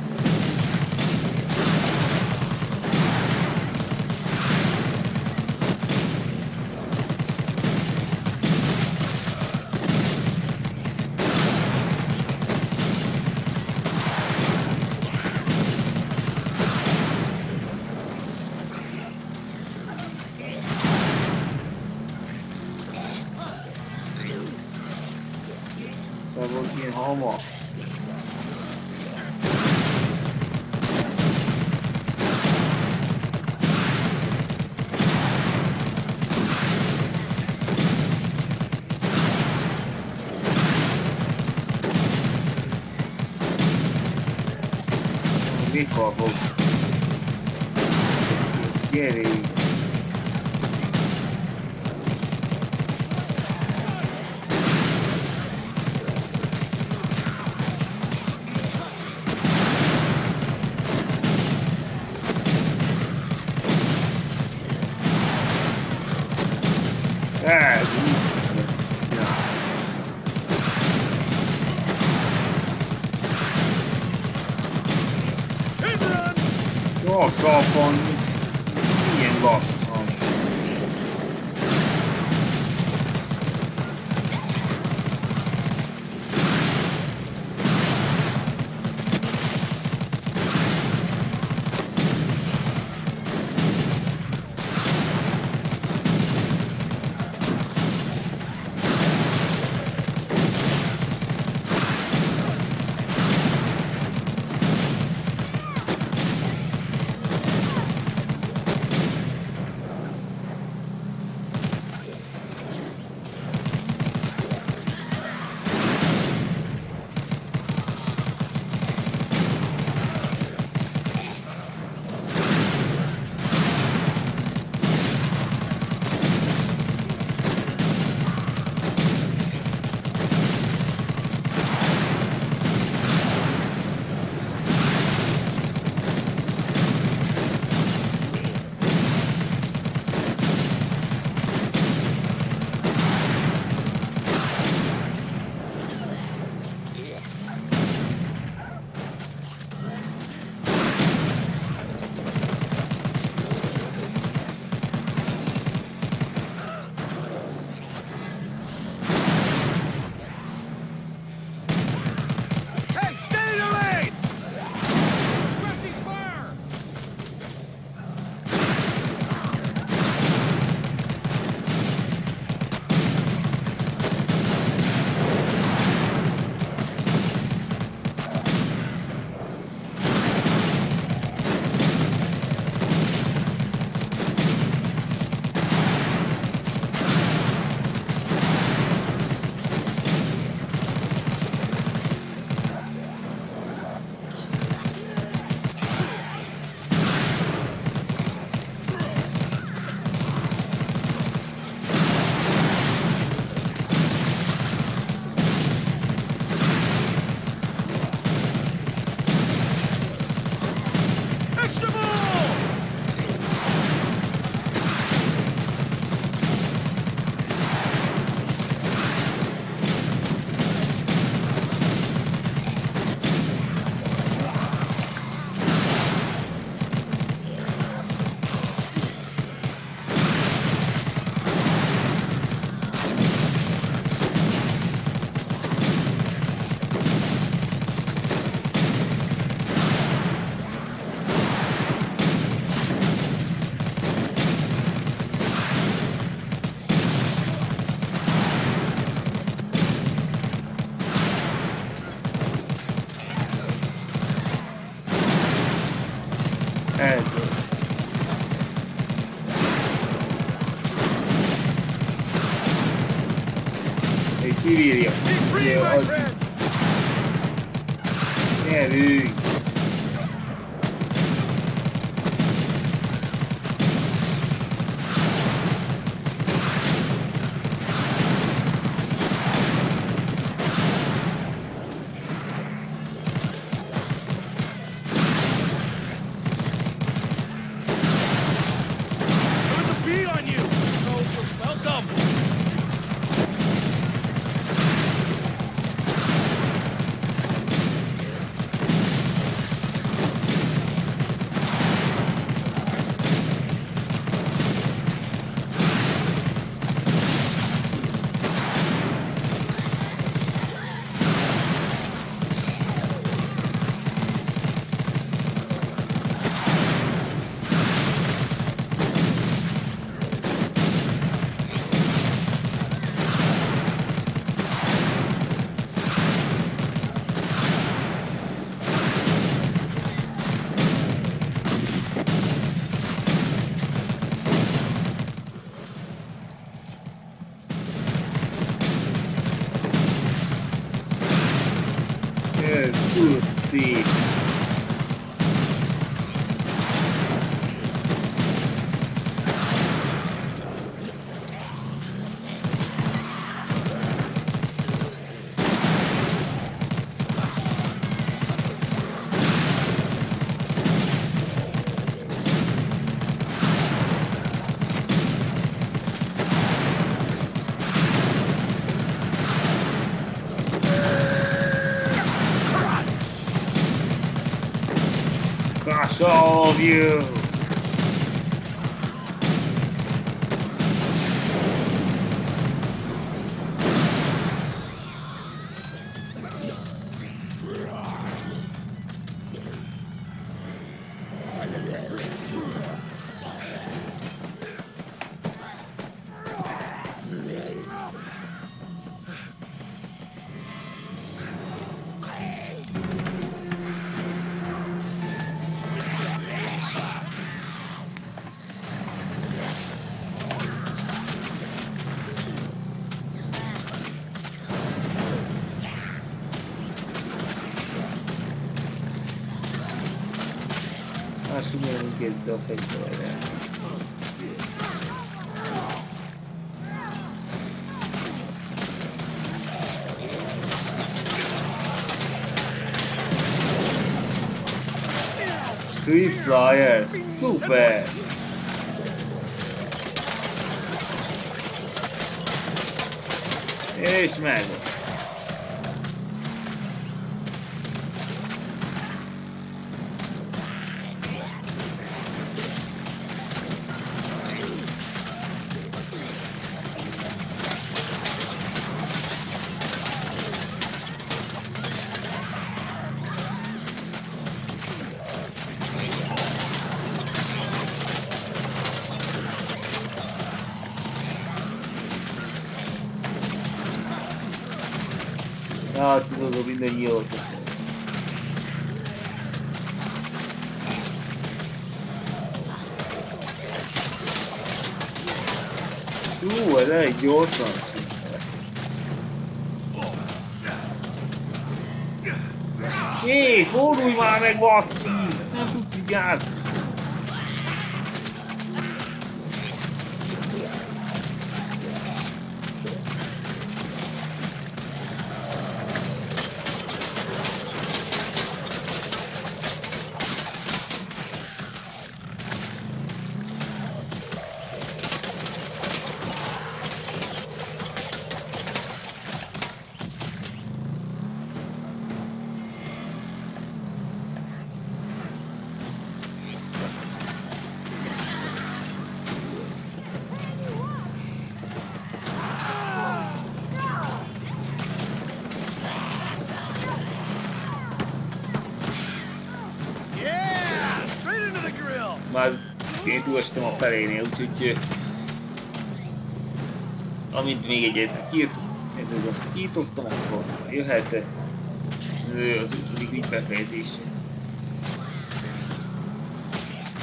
Sabotino homo. Mikor fog gyere. Lassabban, milyen lassan. Ez. Egy kivírja. Nyerünk. All of you. Assumendo que eles ofereceram. Free Flyer, super! És meg! Átszidozom mindannyiót. Ez elég gyorsan szinte. Hé, fordulj már meg, baszki! Nem tudsz vigyázni. Már én túlestem a felénél, úgyhogy amint még egyet kiírtottam, akkor jöhet az 5. befejezés.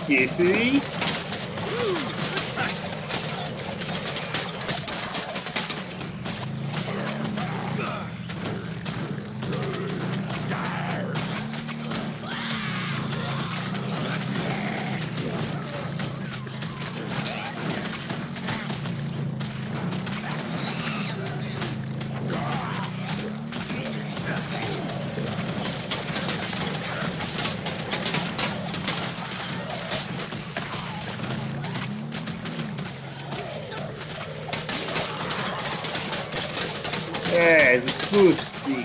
Készülj! Ez puszti!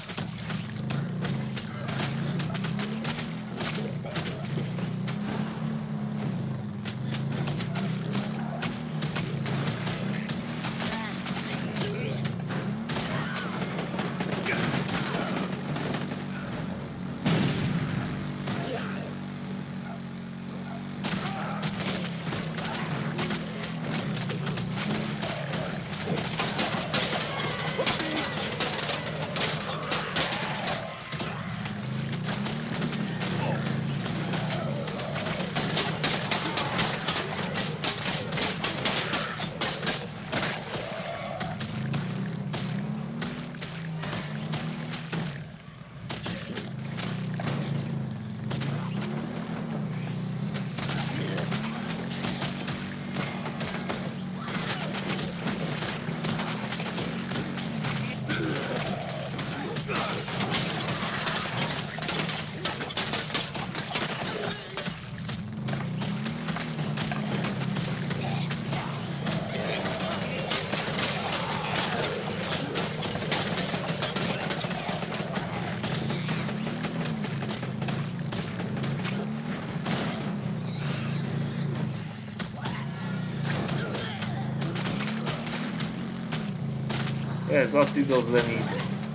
Ez acidozlenít.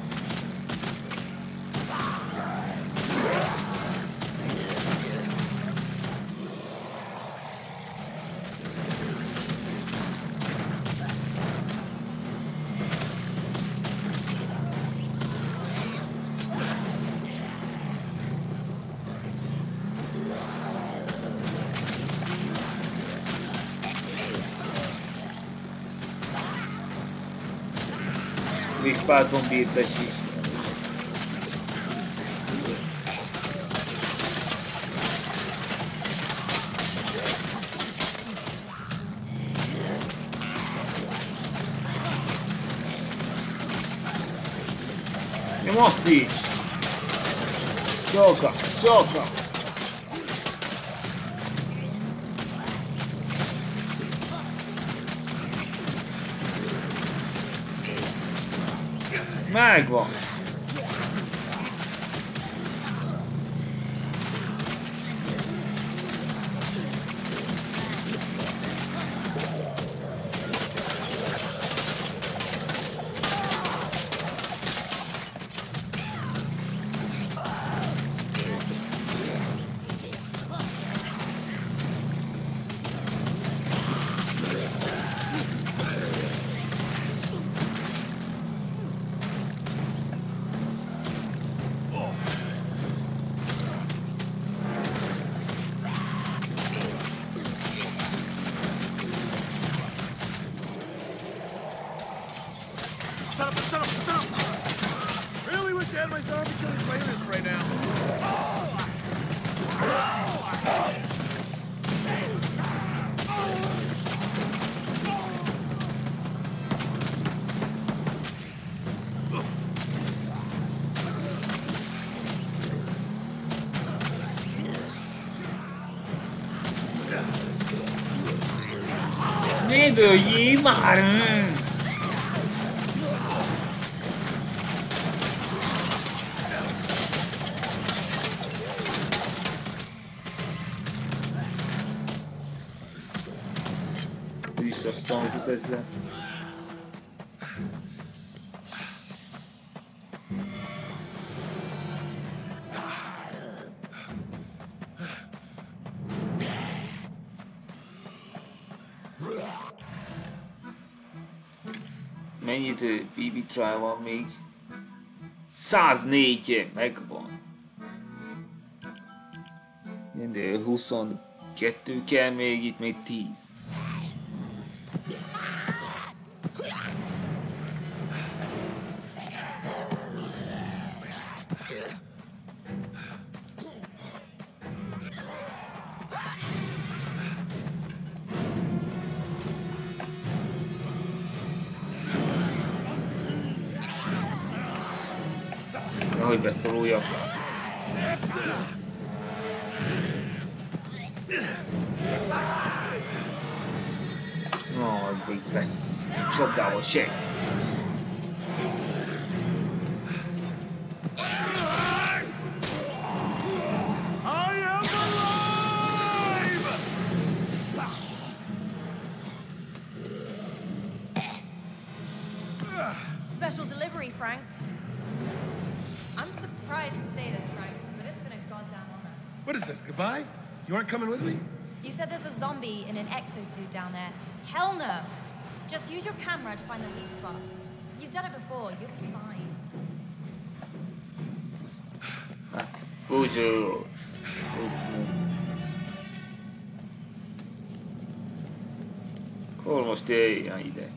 Még pár zombi besís. Nem azt is! Soka! Soka! Megvan! Stop! Really wish I had my zombie killing playlist right now. Ne dőljél már! Visszasztanult ezzel. Mennyit BB trial van még? 104 megvan. De 2 kell még, itt még 10. Hogy beszorulja. Hogy lesz. Csapdával se. Special delivery, Frank. I'm surprised to say this, Frank, but it's been a goddamn honor. What is this, goodbye? You aren't coming with me? You said there's a zombie in an exosuit down there. Hell no. Just use your camera to find the weak spot. You've done it before, you'll be fine. Hát, úgy... Hol most jöjjön ide?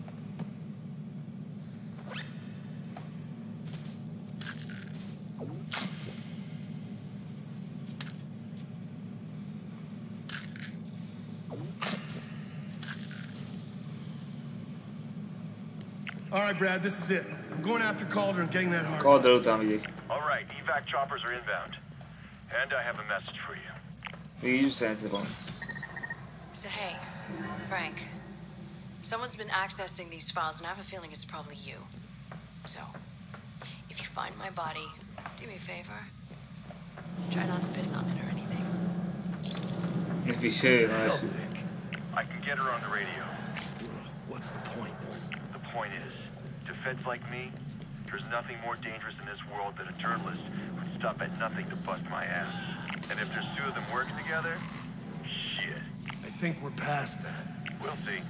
All right, Brad, this is it. I'm going after Calder and getting that hard. Calder után vigyék. All right, evac choppers are inbound. And I have a message for you. Még üzenetre van. So hey, Frank. Someone's been accessing these files and I have a feeling it's probably you. So, if you find my body, do me a favor. Try not to piss on it or anything. If you say it, I can get her on the radio. What's the point? The point is, to feds like me, there's nothing more dangerous in this world than a journalist who'd stop at nothing to bust my ass. And if there's 2 of them working together, shit. I think we're past that. We'll see.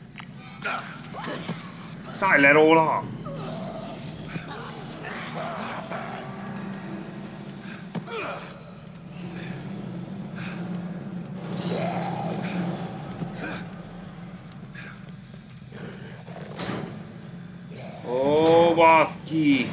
Szállj le róla! Ó, baszki!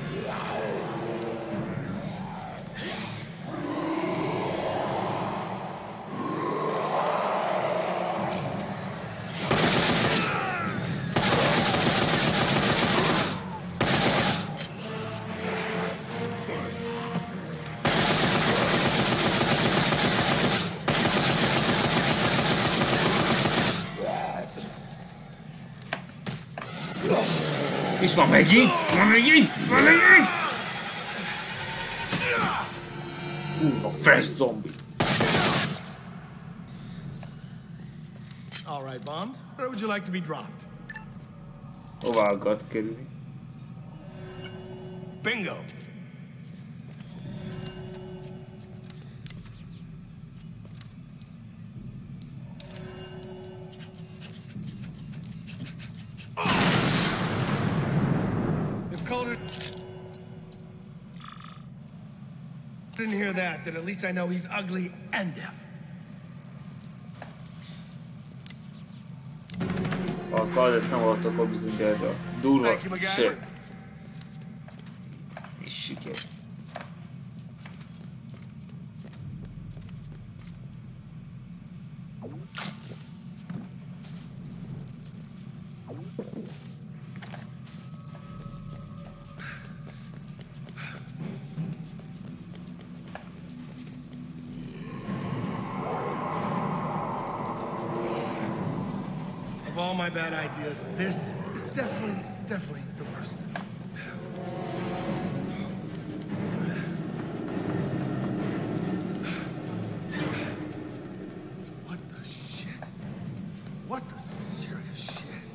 És van megint! Van megint! Van megint! A fresh zombie. All right, bombs. Where would you like to be dropped? Hová akart kerülni? Bingo. Calder didn't hear that, then at least I know he's ugly and deaf. A Calder számolta akkor bizony erre a durva se. És siker. Of all my bad ideas, this is definitely the worst. What the shit? What the serious shit?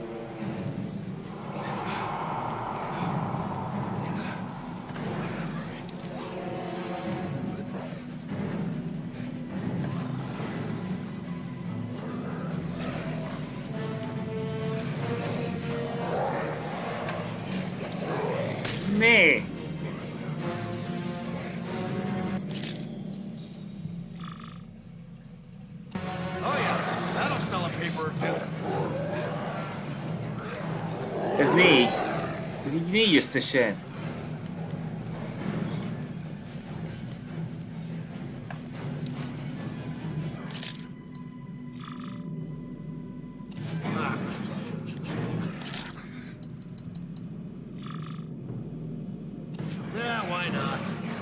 Ne! or two. Ez 4. Ez így 4 összesen. Yeah, why not?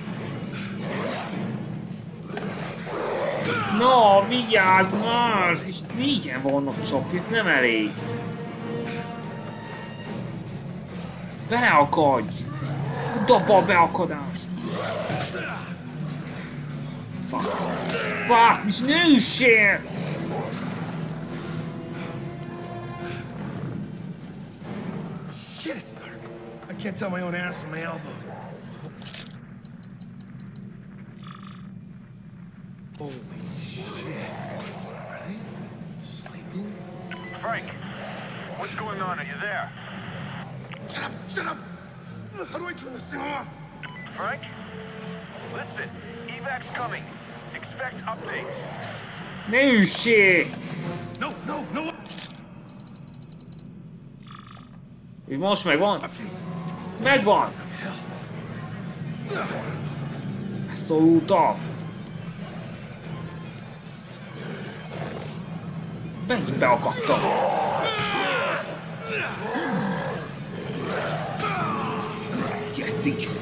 No, vigyázz már! És 4-en vannak csak, ez nem elég. Beleakadj! Dobba a beakadás! Fuck! Fuck! És nőssél! Shit, it's dark. I can't tell my own ass from my elbow. Holy shit. Are they sleeping? Frank, what's going on? Are you there? Shut up! Shut up! How do I turn this thing off? Frank? Listen, evac's coming. Expect updates. Nőssél! No, no, no! És most megvan? Updates. Megvan! Szóltam! Megint beakadtam! Gecik!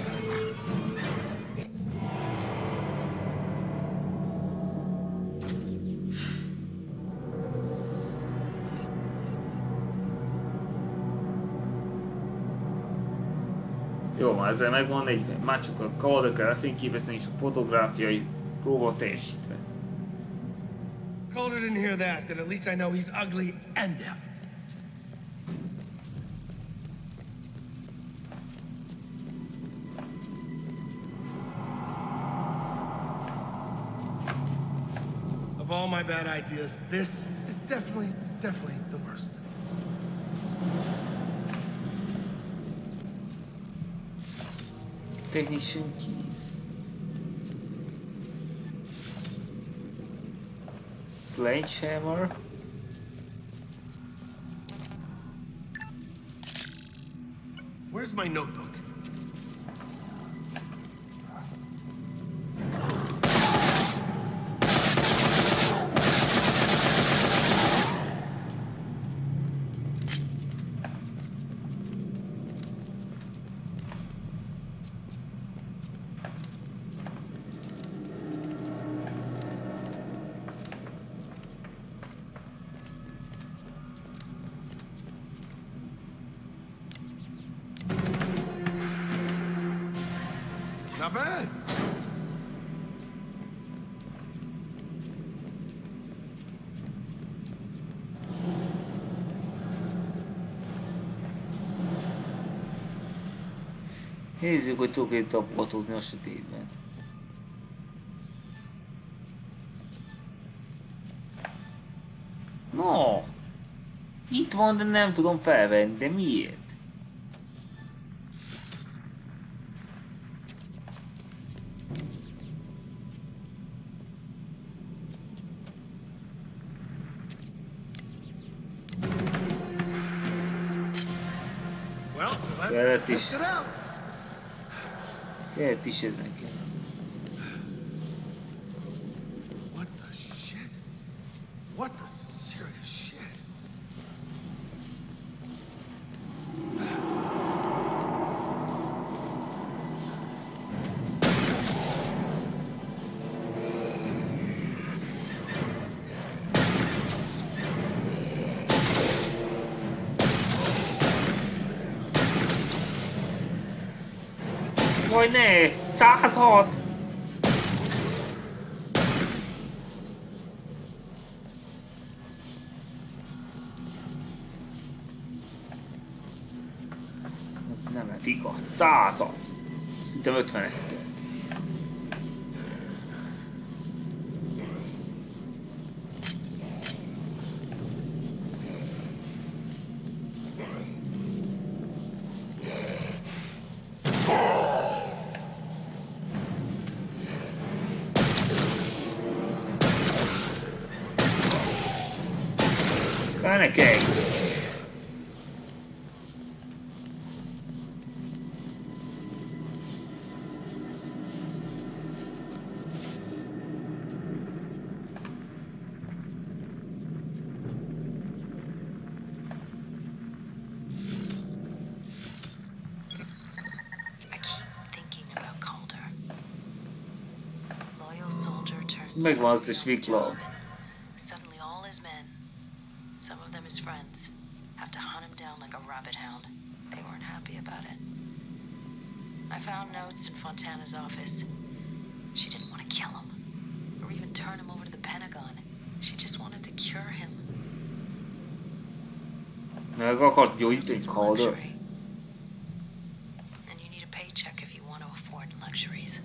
Jó, már ezzel megvan 40. Már csak a kódot kell lefényképezni és a fotográfiai próba teljesítve. Calder didn't hear that, then at least I know he's ugly and deaf. Of all my bad ideas, this is definitely the worst. Technician keys. Sledgehammer. Where's my notebook? Not bad. Nézzük, hogy tudok itt tapogatózni a sötétben. No! Itt van, de nem tudom felvenni, de miért? Kellett is. Kellett is ez nekem. What the shit? What the serious shit? Jaj, ne! 106! Ez nem lett igaz. 100-at! Szinte 50-et. Fenekej! Megvan az is Wicklow. Suddenly all his men, some of them his friends, have to hunt him down like a rabbit hound. They weren't happy about it. I found notes in Fontana's office. She didn't want to kill him, or even turn him over to the Pentagon. She just wanted to cure him. Meg akart gyógyítani Calder. And you need a paycheck if you want to afford luxuries.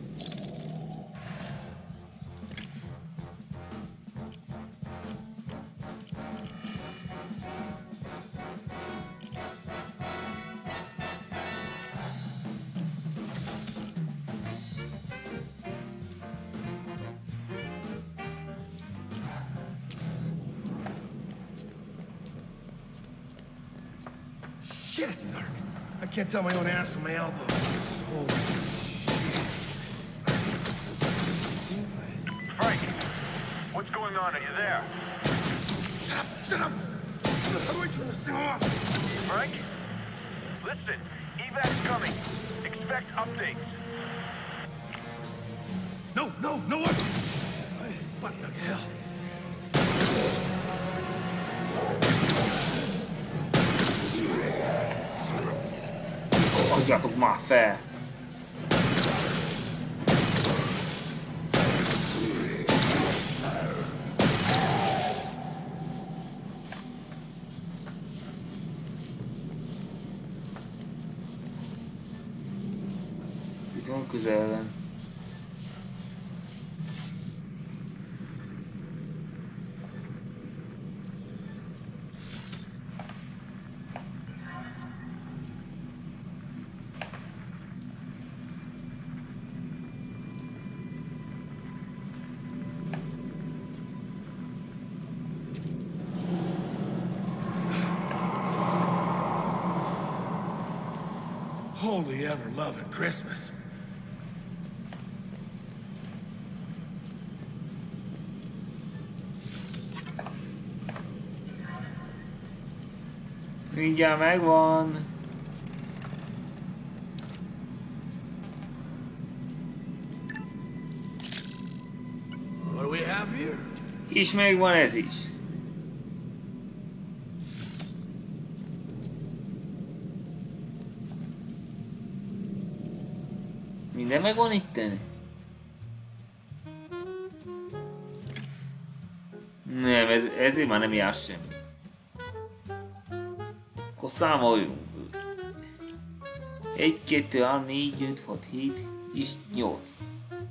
Shit, it's dark. I can't tell my own ass from my elbow. Holy shit. Frank, what's going on? Are you there? Shut up! Shut up! How do I turn this thing off? Frank? Listen, evac's coming. Expect updates. No, no, no one! What the hell? Adjatok már fel! Itt van közelben. Holy ever-loving Christmas. Mindjárt megvan. What do we have here? És megvan ez is. Minden megvan itten? Nem, ezért már nem jár semmi. Akkor számoljunk. 1, 2, 3, 4, 5, 6, 7 és 8.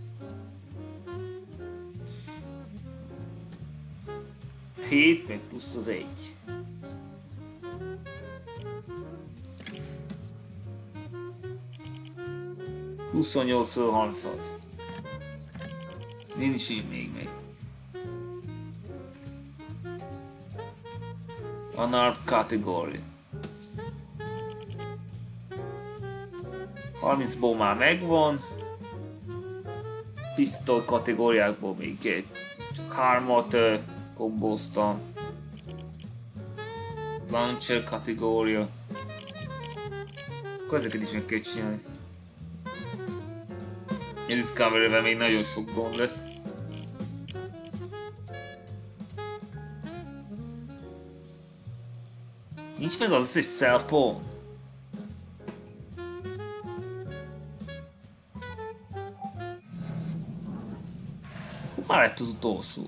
Hét meg plusz az 1. Huszonnyolcszor 36. Nincs így még meg. Unarmed category. 30-ból már megvan. Pisztoly kategóriákból még csak 3-at kombóztam. Launcher kategória. Akkor ezeket is meg kell csinálni. A Discovery-vel még nagyon sok gond lesz. Nincs meg az összes cell phone. Már lett az utolsó.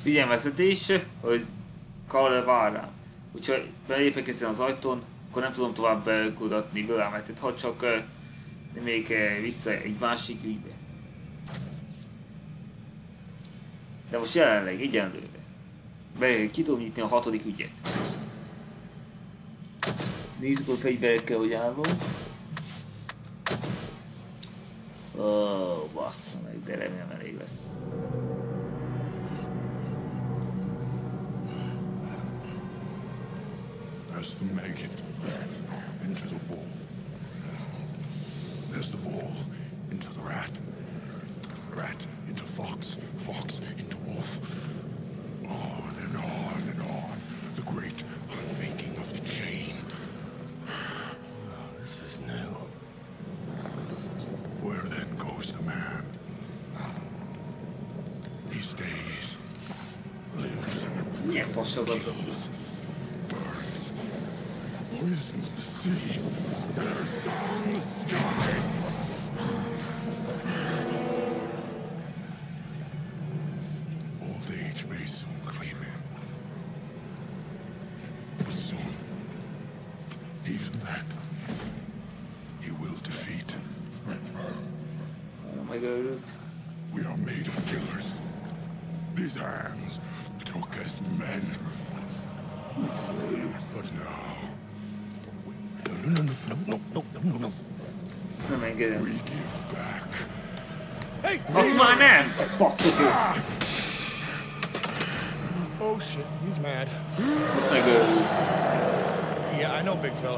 Figyelmeztetés, hogy Carl vár rám. Úgyhogy belépek ezen az ajtón, akkor nem tudom tovább kutatni Wilhelmet, ha csak még vissza egy másik ügybe. De most jelenleg egyenlőre ki tudom nyitni a 6. ügyet. Nézzük a fegyverekkel, hogy állunk. Bassza meg, de remélem elég lesz. There's the maggot into the wall. There's the wall into the rat. Rat into fox. Fox into wolf. On and on and on. The great unmaking of the chain. This is new. Where then goes the man? He stays. Lives. Milyen fasságot Kills. Poisons the sea, bears down the sky. Old age may soon claim him, but soon, even that, he will defeat. Megőrült. We are made of killers. These hands took as men, but now. No. Ezt nem engedem. We give back. Hey! Azt már nem! Faszok! Oh shit, he's mad. Azt megőrült. Yeah, I know, big fella.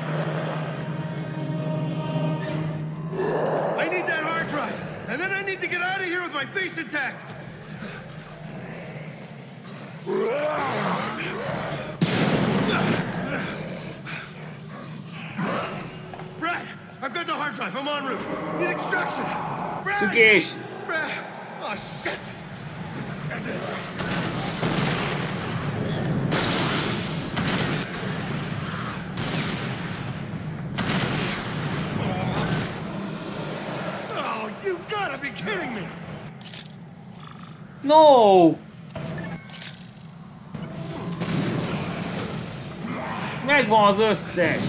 I need that hard drive, and then I need to get out of here with my face intact. Brad, I've got the hard drive. I'm en route. Need extraction. Brad! Szükés! Brad! Oh, shit! Oh, you gotta be kidding me! No! Megvan az összes!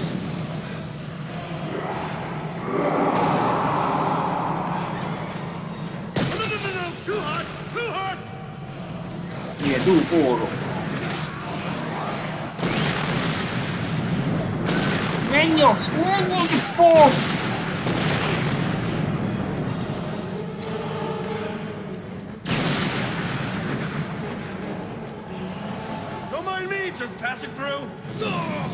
No, too hot! Too hot! Milyen túl forró. Menj az! Menj az for! Don't mind me, just passing through. Oh!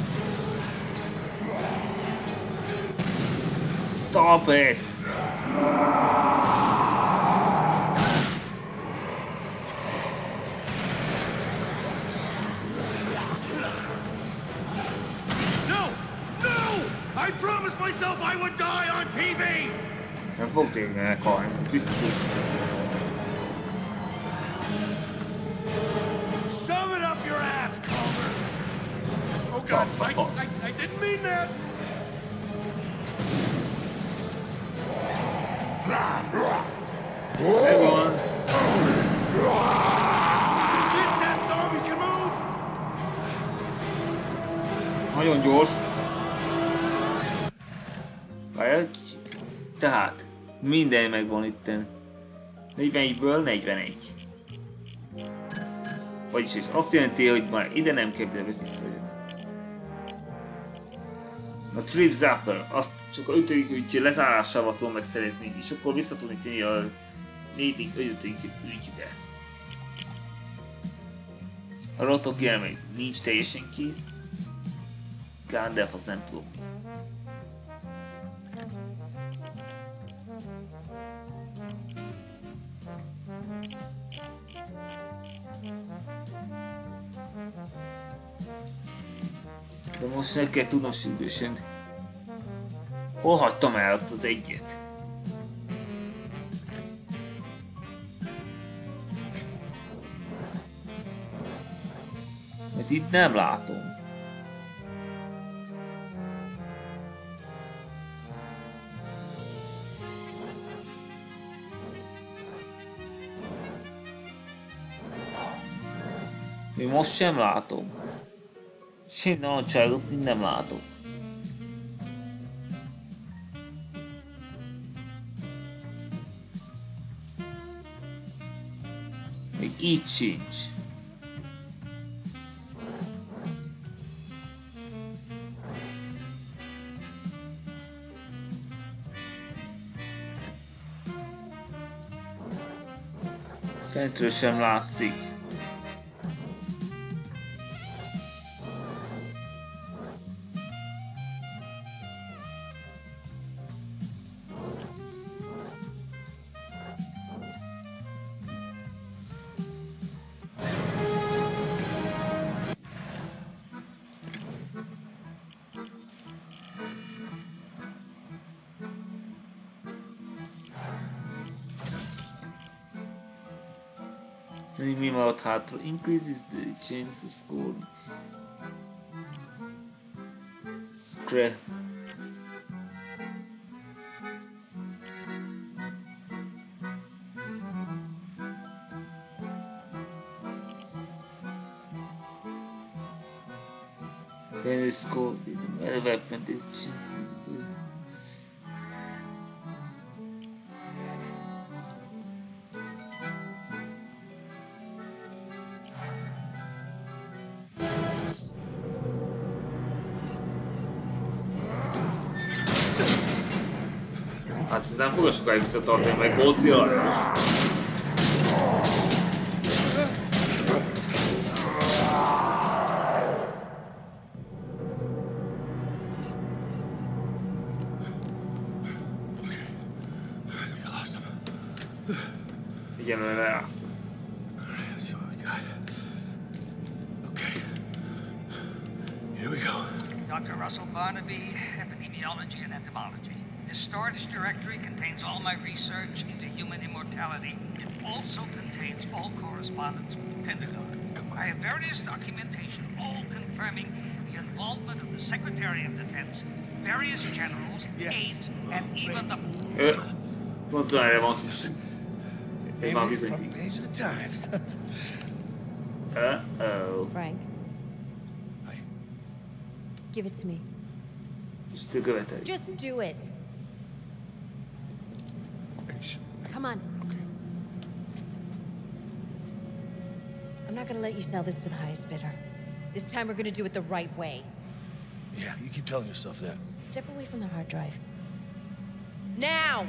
Stop it! No! No! I promised myself I would die on TV! Nem fog tényleg meghalni, biztos. Shove it up your ass, Calder! Oh god, I didn't mean that! Megvan. Shit, that zombie can move! Nagyon gyors. Várj egy kicsit. Tehát, minden megvan itten. 41-ből 41. Vagyis ez azt jelenti, hogy már ide nem kell visszajönni. A Trip Zapper, azt csak a 5. ügy lezárásával tudom megszerezni, és akkor vissza tudni tenni a 4. 5. ügybe. A Rotogear még nincs teljesen kész. Gandalf az nem tudom. De most meg kell tudnom sürgősen. Hol hagytam el azt az egyet? Mert itt nem látom. Még most sem látom. Semmi nagyságot szín nem látok. Még így sincs. Fentről sem látszik. Mi maradt hátra? Increases the chance of scoring. Scrap. When you score with a weapon, this chance. Hát ez nem fog sokáig visszatartani, meg Godzilla is. Igen, mert leáztam. Here we go. Dr. Russell Barnaby, epidemiology and entomology. This storage directory contains all my research into human immortality. It also contains all correspondence with the Pentagon. I have various documentation, all confirming the involvement of the Secretary of Defense, various generals, aides, and even the... Pont erre van szó. Ez már bizonyít. Page of the Times. Uh-oh. Frank. Give it to me. Just követelj. Just do it. Come on. Okay. I'm not gonna let you sell this to the highest bidder. This time we're gonna do it the right way. Yeah, you keep telling yourself that. Step away from the hard drive. Now!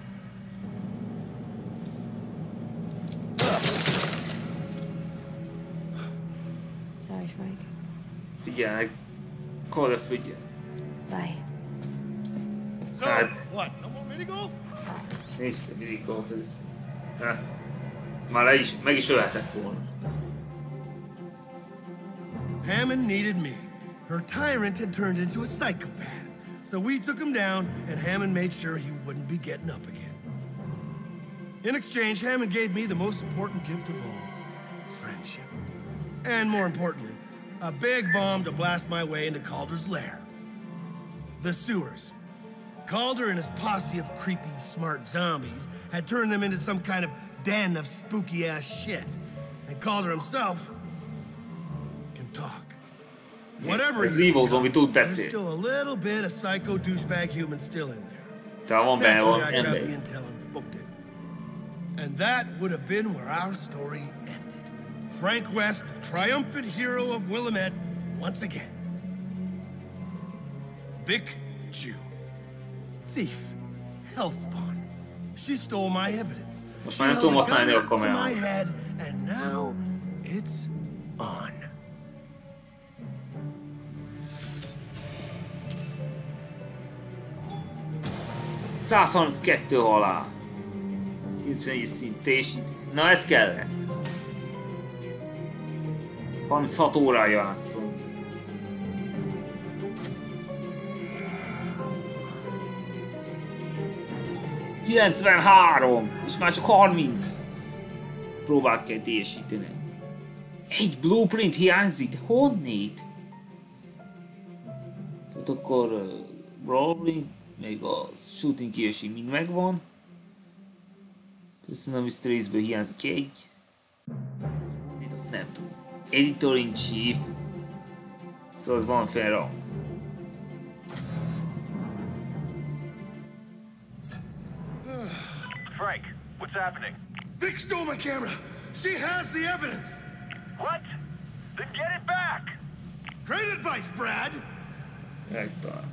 Sorry, Frank. Figyelj, Call figyelj. Bye. So, Hát. what? No more mini golf? Nincs te minigolf, ez... Már meg is ölhetett volna. Hammond needed me. Her tyrant had turned into a psychopath. So we took him down, and Hammond made sure he wouldn't be getting up again. In exchange, Hammond gave me the most important gift of all. Friendship. And more importantly, a big bomb to blast my way into Calder's lair. The sewers. Calder and his posse of creepy, smart zombies had turned them into some kind of den of spooky-ass shit. And Calder himself can talk. Whatever Ez evil zombie tud there's beszélni. still a little bit of psycho douchebag human still in there. Tehát van benne Naturally, van I grabbed the ember. intel and booked it. And that would have been where our story ended. Frank West, triumphant hero of Willamette, once again. Vic Jew. Thief. Hellspawn. She stole my evidence. Most She már nem held tudom a használni a gun to my kamerát. head, and now it's on. ...132 halál. 91 szint teljesítmény. Na ez kellett. 36 órája játszom. ...93! És már csak 30! Próbát kell teljesíteni. Egy blueprint hiányzik, de honnét? Tehát akkor... Brawling, még a shooting kiesik mind megvan. Köszönöm, Mr. Ace-ből hiányzik egy. Itt azt nem tudom. Editor-in-Chief. Szóval az valamiféle rang. Frank, what's happening? Vic stole my camera. She has the evidence. What? Then get it back! Great advice, Brad. Megtalán.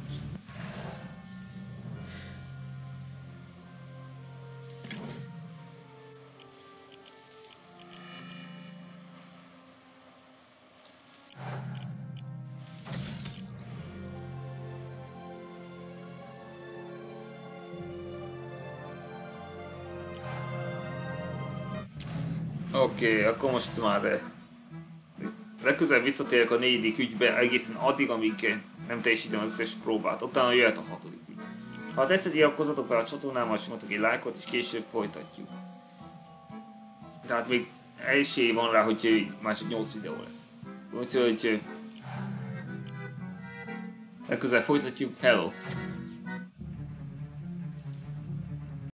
Oké, akkor most már legközelebb visszatérek a 4. ügybe egészen addig, amíg nem teljesítem az összes próbát. Utána jöhet a 6. ügy. Ha tetszett, iratkozzatok be a csatornámmal, és nyomatok egy lájkot, és később folytatjuk. Tehát még esély van rá, hogy már csak 8 videó lesz. Úgyhogy legközelebb folytatjuk. Hello!